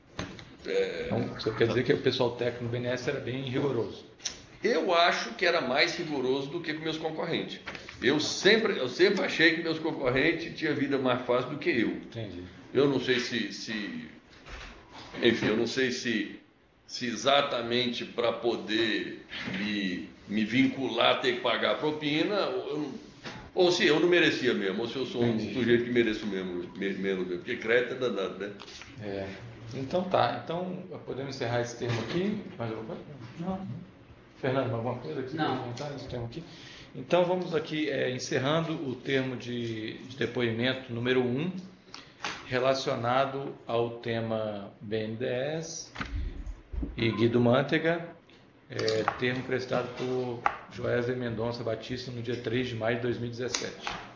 S2: É,
S1: Então, você quer dizer que o pessoal técnico no B N D E S era bem rigoroso.
S2: eu acho que era mais rigoroso do que com meus concorrentes. Eu sempre, eu sempre achei que meus concorrentes tinham vida mais fácil do que eu.
S1: Entendi.
S2: Eu não sei se, se enfim, eu não sei se, se exatamente para poder me, me vincular ter que pagar a propina, ou, eu não- ou se eu não merecia mesmo, ou se eu sou um
S1: Entendi.
S2: sujeito que mereço mesmo, me- menos mesmo, porque crédito é danado, né?
S1: É. Então tá. Então podemos encerrar esse termo aqui. Mais alguma coisa? Não. Fernando, alguma coisa que você
S5: Não.
S1: quer comentar nesse termo aqui? Então vamos aqui é, encerrando o termo de, de depoimento número um, relacionado ao tema B N D E S e Guido Mantega, é, termo prestado por Joésley Mendonça Batista no dia três de maio de dois mil e dezessete.